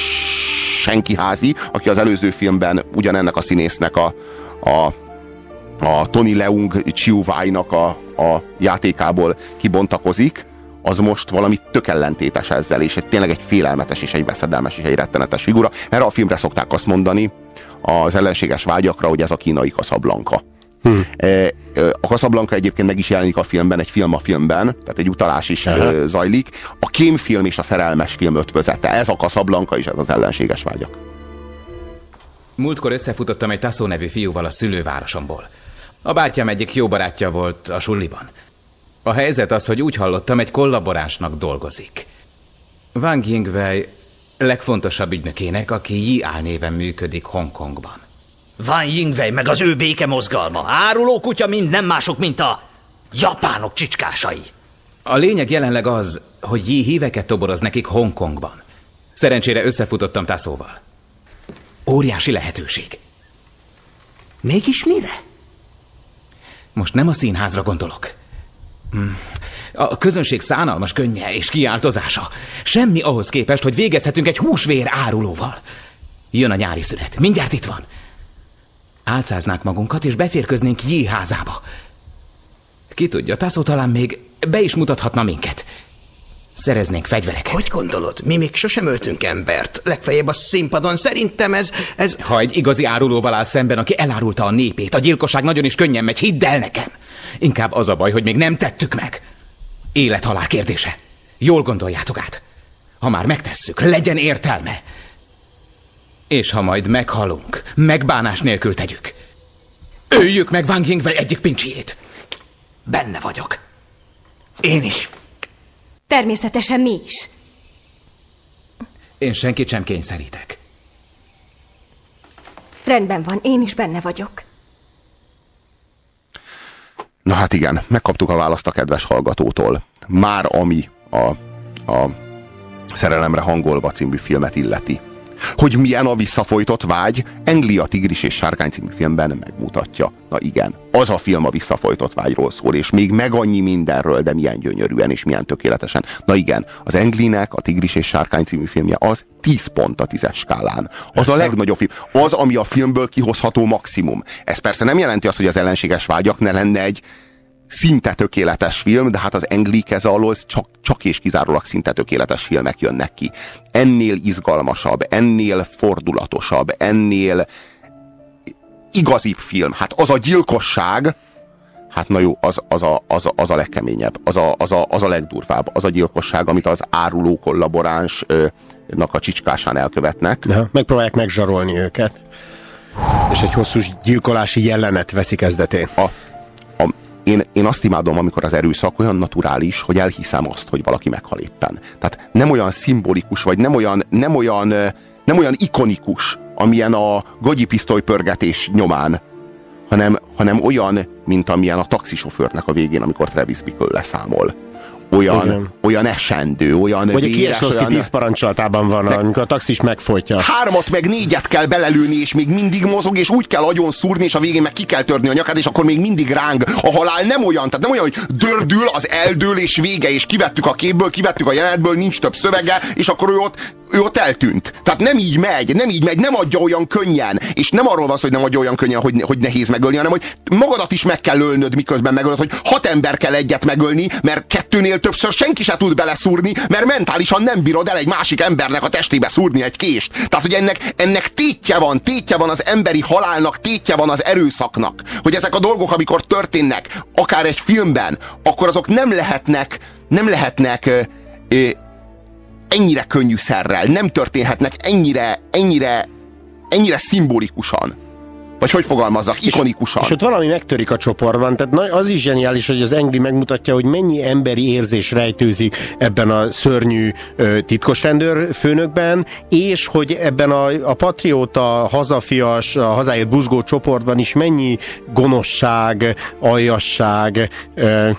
senkiházi, aki az előző filmben ugyanennek a színésznek a, a, a Tony Leung Chiu-Wai-nak a, a játékából kibontakozik, az most valami tök ellentétes ezzel, és egy, tényleg egy félelmetes, és egy veszedelmes, és egy rettenetes figura. Erre a filmre szokták azt mondani, az ellenséges vágyakra, hogy ez a kínai Casablanca. Hmm. A Casablanca egyébként meg is jelenik a filmben, egy film a filmben, tehát egy utalás is uh-huh. zajlik. A kémfilm és a szerelmes film ötvözete. Ez a Casablanca, és ez az ellenséges vágyak. Múltkor összefutottam egy Tasso nevű fiúval a szülővárosomból. A bátyám egyik jó barátja volt a suliban. A helyzet az, hogy úgy hallottam, egy kollaboránsnak dolgozik. Wang Yingwei legfontosabb ügynökének, aki Yi álnéven működik Hongkongban. Wang Yingwei meg az ő békemozgalma. Áruló kutya mind nem mások, mint a japánok csicskásai. A lényeg jelenleg az, hogy Yi híveket toboroz nekik Hongkongban. Szerencsére összefutottam Tassóval. Óriási lehetőség. Mégis mire? Most nem a színházra gondolok. A közönség szánalmas könnye és kiáltozása. Semmi ahhoz képest, hogy végezhetünk egy húsvér árulóval. Jön a nyári szünet, mindjárt itt van. Álcáznák magunkat, és beférköznénk Yi házába. Ki tudja, Tasso talán még be is mutathatna minket. Szereznénk fegyvereket. Hogy gondolod? Mi még sosem öltünk embert. Legfeljebb a színpadon. Szerintem ez... ez... Ha egy igazi árulóval áll szemben, aki elárulta a népét, a gyilkosság nagyon is könnyen megy, hidd el nekem. Inkább az a baj, hogy még nem tettük meg. Élet-halál kérdése. Jól gondoljátok át. Ha már megtesszük, legyen értelme. És ha majd meghalunk, megbánás nélkül tegyük. Öljük meg Wang Yingwei egyik pincsijét. Benne vagyok. Én is. Természetesen mi is. Én senkit sem kényszerítek. Rendben van, én is benne vagyok. Na hát igen, megkaptuk a választ a kedves hallgatótól. Már ami a, a Szerelemre hangolva című filmet illeti. Hogy milyen a visszafolytott vágy, Anglia, tigris és sárkány című filmben megmutatja. Na igen, az a film a visszafolytott vágyról szól, és még meg annyi mindenről, de milyen gyönyörűen és milyen tökéletesen. Na igen, az Anglinek a Tigris és sárkány című filmje az tíz pont a tízes skálán. Az a legnagyobb film. Az, ami a filmből kihozható maximum. Ez persze nem jelenti azt, hogy az Ellenséges vágyak ne lenne egy szinte tökéletes film, de hát az Angli keze alól csak, csak és kizárólag szinte tökéletes filmek jönnek ki. Ennél izgalmasabb, ennél fordulatosabb, ennél igazibb film. Hát az a gyilkosság, hát na jó, az, az, a, az, a, az a legkeményebb, az a, az, a, az a legdurvább. Az a gyilkosság, amit az áruló kollaboránsnak a csicskásán elkövetnek. Ja, megpróbálják megzsarolni őket. És egy hosszú gyilkolási jelenet veszi kezdetén. A, a, Én, én azt imádom, amikor az erőszak olyan naturális, hogy elhiszem azt, hogy valaki meghal éppen. Tehát nem olyan szimbolikus, vagy nem olyan, nem olyan, nem olyan ikonikus, amilyen a gagyipisztoly pörgetés nyomán, hanem, hanem olyan, mint amilyen a taxisofőrnek a végén, amikor Travis Bickle leszámol. Olyan, olyan esendő, olyan vagy véres, a Kieslowski tíz parancsolatában van, meg, amikor a taxis megfojtja. Hármat meg négyet kell belelőni, és még mindig mozog, és úgy kell agyon szúrni, és a végén meg ki kell törni a nyakát, és akkor még mindig ráng. A halál nem olyan, tehát nem olyan, hogy dördül, az eldől, és vége, és kivettük a képből, kivettük a jelenetből, nincs több szövege, és akkor ő ott, ő ott eltűnt. Tehát nem így megy, nem így megy, nem adja olyan könnyen, és nem arról van szó, hogy nem adja olyan könnyen, hogy, hogy nehéz megölni, hanem hogy magadat is meg kell ölnöd, miközben megölöd, hogy hat ember kell egyet megölni, mert kettőnél többször senki se tud beleszúrni, mert mentálisan nem bírod el egy másik embernek a testébe szúrni egy kést. Tehát, hogy ennek, ennek tétje van, tétje van az emberi halálnak, tétje van az erőszaknak. Hogy ezek a dolgok, amikor történnek, akár egy filmben, akkor azok nem lehetnek, nem lehetnek ö, ö, ennyire könnyűszerrel, nem történhetnek ennyire, ennyire, ennyire szimbolikusan. Vagy hogy fogalmazzak, ikonikusan. És, és ott valami megtörik a csoportban, tehát az is zseniális, hogy az Angli megmutatja, hogy mennyi emberi érzés rejtőzik ebben a szörnyű ö, titkosrendőr főnökben, és hogy ebben a, a patrióta, hazafias, a hazáért buzgó csoportban is mennyi gonoszság, aljasság, ö,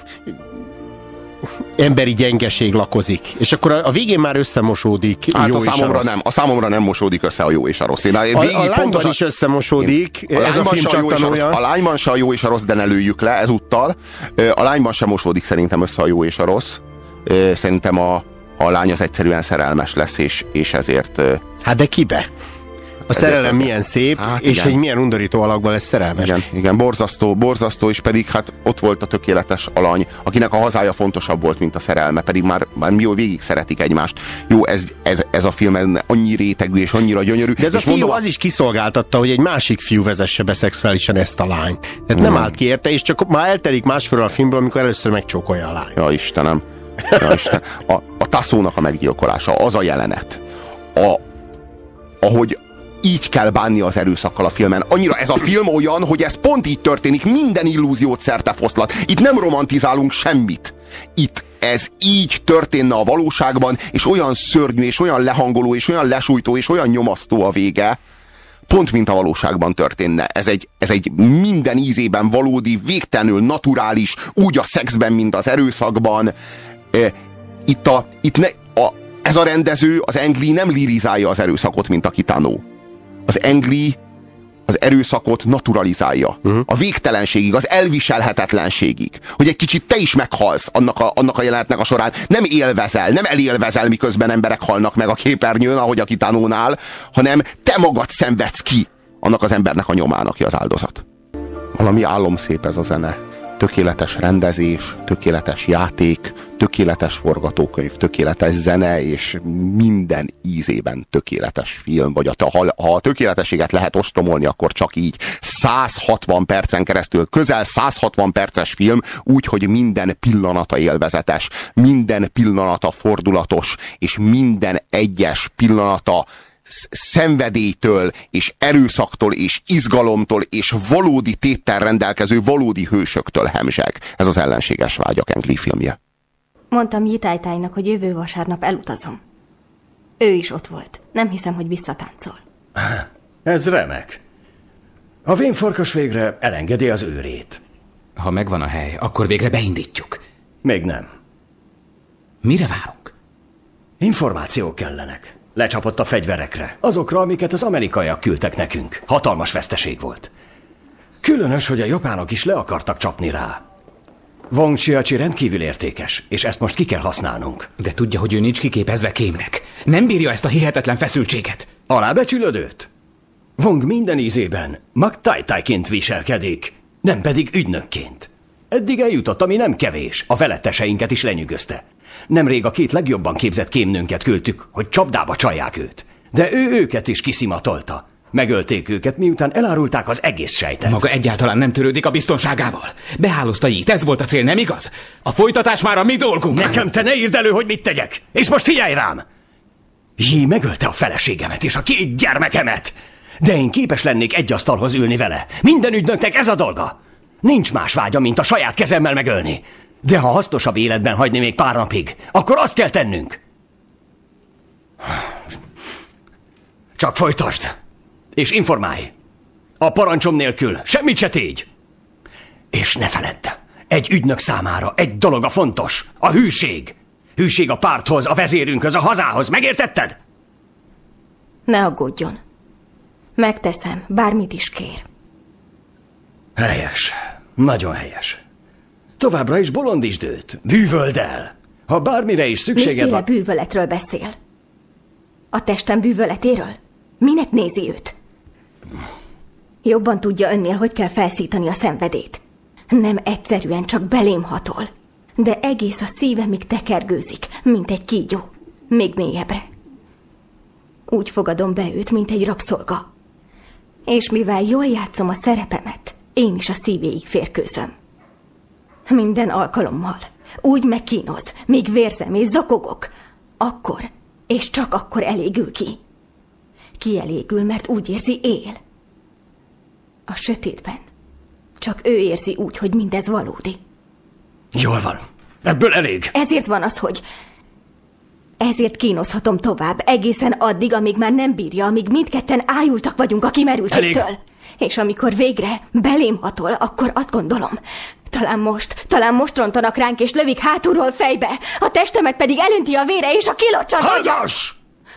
emberi gyengeség lakozik. És akkor a, a végén már összemosódik hát jó a számomra és a nem, a számomra nem mosódik össze a jó és a rossz. Én a, a, a lányban is összemosódik. Én, a ez a film csak tanulja. A, a lányban se a jó és a rossz, de ne lőjük le ezúttal. A lányban sem mosódik szerintem össze a jó és a rossz. Szerintem a, a lány az egyszerűen szerelmes lesz, és, és ezért... Hát de kibe? A szerelem milyen szép, hát és egy milyen undorító alakban lesz szerelmes. Igen, igen, borzasztó, borzasztó, és pedig hát ott volt a tökéletes alany, akinek a hazája fontosabb volt, mint a szerelme, pedig már, már jó végig szeretik egymást. Jó, ez, ez, ez a film annyi rétegű és annyira gyönyörű. De ez a fiú mondom, az is kiszolgáltatta, hogy egy másik fiú vezesse be szexuálisan ezt a lányt. Tehát nem mm. állt ki érte, és csak már eltelik másfél a filmből, amikor először megcsókolja a lányt. Ja, Istenem. Ja, Isten. A, a Tassónak a meggyilkolása, az a jelenet, a, ahogy így kell bánni az erőszakkal a filmen. Annyira ez a film olyan, hogy ez pont így történik, minden illúziót szertefoszlat. Itt nem romantizálunk semmit. Itt ez így történne a valóságban, és olyan szörnyű, és olyan lehangoló, és olyan lesújtó, és olyan nyomasztó a vége, pont mint a valóságban történne. Ez egy, ez egy minden ízében valódi, végtelenül naturális, úgy a szexben, mint az erőszakban. Itt, a, itt ne, a, ez a rendező, az Angli nem lirizálja az erőszakot, mint a Kitano. Az Angli az erőszakot naturalizálja. Uh-huh. A végtelenségig, az elviselhetetlenségig. Hogy egy kicsit te is meghalsz annak a, annak a jelenetnek a során. Nem élvezel, nem elélvezel, miközben emberek halnak meg a képernyőn, ahogy a Kitanónál, hanem te magad szenvedsz ki annak az embernek a nyomán, aki az áldozat. Valami álomszép ez a zene. tökéletes rendezés, tökéletes játék, tökéletes forgatókönyv, tökéletes zene, és minden ízében tökéletes film, vagy a, ha, ha a tökéletességet lehet ostromolni, akkor csak így száz hatvan percen keresztül, közel száz hatvan perces film, úgy, hogy minden pillanata élvezetes, minden pillanata fordulatos, és minden egyes pillanata szenvedélytől, és erőszaktól, és izgalomtól, és valódi téttel rendelkező valódi hősöktől hemzseg. Ez az Ellenséges vágyak Ang Lee filmje. Mondtam Jitájtájnak, hogy jövő vasárnap elutazom. Ő is ott volt. Nem hiszem, hogy visszatáncol. Ez remek. A vénfarkas végre elengedi az őrét. Ha megvan a hely, akkor végre beindítjuk. Még nem. Mire várunk? Információk kellenek. Lecsapott a fegyverekre. Azokra, amiket az amerikaiak küldtek nekünk. Hatalmas veszteség volt. Különös, hogy a japánok is le akartak csapni rá. Wong Chiachi rendkívül értékes, és ezt most ki kell használnunk. De tudja, hogy ő nincs kiképezve kémnek. Nem bírja ezt a hihetetlen feszültséget. Alábecsülöd őt? Wong minden ízében McTai-Tai-ként viselkedik, nem pedig ügynökként. Eddig eljutott, ami nem kevés. A feletteseinket is lenyűgözte. Nemrég a két legjobban képzett kémnőnket küldtük, hogy csapdába csalják őt. De ő őket is kiszimatolta. Megölték őket, miután elárulták az egész sejtet. Maga egyáltalán nem törődik a biztonságával. Behálózta Jit, ez volt a cél, nem igaz? A folytatás már a mi dolgunk. Nekem te ne írd elő, hogy mit tegyek. És most figyelj rám! Yi megölte a feleségemet és a két gyermekemet. De én képes lennék egy asztalhoz ülni vele. Minden ügynöknek ez a dolga. Nincs más vágya, mint a saját kezemmel megölni. De ha hasznosabb életben hagyni még pár napig, akkor azt kell tennünk. Csak folytasd. És informálj. A parancsom nélkül semmit se tégy. És ne feledd, egy ügynök számára egy dolog a fontos. A hűség. Hűség a párthoz, a vezérünkhöz, a hazához. Megértetted? Ne aggódjon. Megteszem, bármit is kér. Helyes. Nagyon helyes. Továbbra is bolondítsd őt. Bűvöld el. Ha bármire is szükséged Miféle van... bűvöletről beszél? A testem bűvöletéről? Minek nézi őt? Jobban tudja önnél, hogy kell felszítani a szenvedét. Nem egyszerűen csak belém hatol, de egész a szívemig tekergőzik, mint egy kígyó. Még mélyebbre. Úgy fogadom be őt, mint egy rabszolga. És mivel jól játszom a szerepemet, én is a szívéig férkőzöm. Minden alkalommal. Úgy megkínoz, még vérzem és zakogok. Akkor, és csak akkor elégül ki. Kielégül, mert úgy érzi, él. A sötétben. Csak ő érzi úgy, hogy mindez valódi. Jól van. Ebből elég. Ezért van az, hogy... Ezért kínozhatom tovább, egészen addig, amíg már nem bírja, amíg mindketten ájultak vagyunk a kimerültségtől. Elég. És amikor végre belém hatol, akkor azt gondolom, talán most, talán most rontanak ránk, és lövik hátulról fejbe, a testemet pedig elönti a vére, és a kilocsan... Hallgass!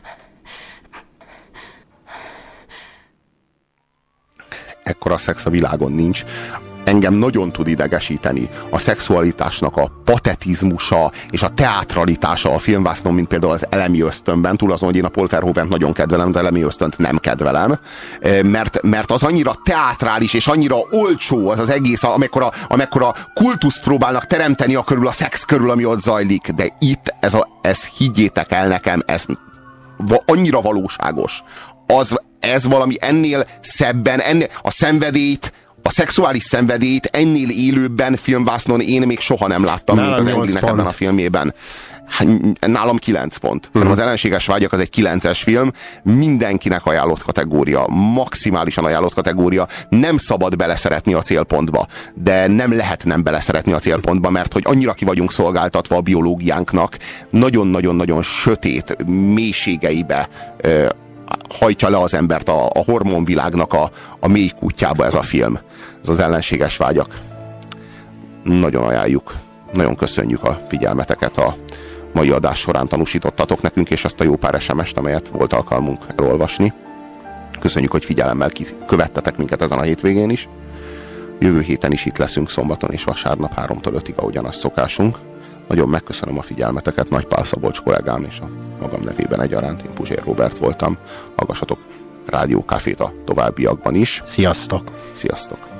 Ekkora szex a világon nincs. Engem nagyon tud idegesíteni a szexualitásnak a patetizmusa és a teátralitása a filmvásznon, mint például az Elemi ösztönben, túl azon, hogy én a Paul Verhovent nagyon kedvelem, az Elemi ösztönt nem kedvelem, mert, mert az annyira teátrális és annyira olcsó az az egész, amekkora, amekkora kultuszt próbálnak teremteni a körül, a szex körül, ami ott zajlik, de itt ez, a, ez higgyétek el nekem, ez annyira valóságos. Az, ez valami ennél szebben, ennél, a szenvedélyt, a szexuális szenvedélyt ennél élőbben filmvásznon én még soha nem láttam, nálam mint az Ang Lee-nek ebben a filmjében. Nálam kilenc pont. Hmm. Az Ellenséges vágyak az egy kilences film, mindenkinek ajánlott kategória, maximálisan ajánlott kategória, nem szabad beleszeretni a célpontba, de nem lehet nem beleszeretni a célpontba, mert hogy annyira ki vagyunk szolgáltatva a biológiánknak, nagyon-nagyon-nagyon sötét mélységeibe ö, hajtja le az embert a, a hormonvilágnak a, a mély kutyába ez a film. Ez az Ellenséges vágyak. Nagyon ajánljuk. Nagyon köszönjük a figyelmeteket, a mai adás során tanúsítottatok nekünk, és azt a jó pár es em est, amelyet volt alkalmunk elolvasni. Köszönjük, hogy figyelemmel követtetek minket ezen a hétvégén is. Jövő héten is itt leszünk szombaton és vasárnap háromtól ötig, ahogyan az szokásunk. Nagyon megköszönöm a figyelmeteket, Nagy Pál Szabolcs kollégám és a magam nevében egyaránt, én Puzsér Róbert voltam. Hallgassatok Rádió Cafét a továbbiakban is. Sziasztok! Sziasztok!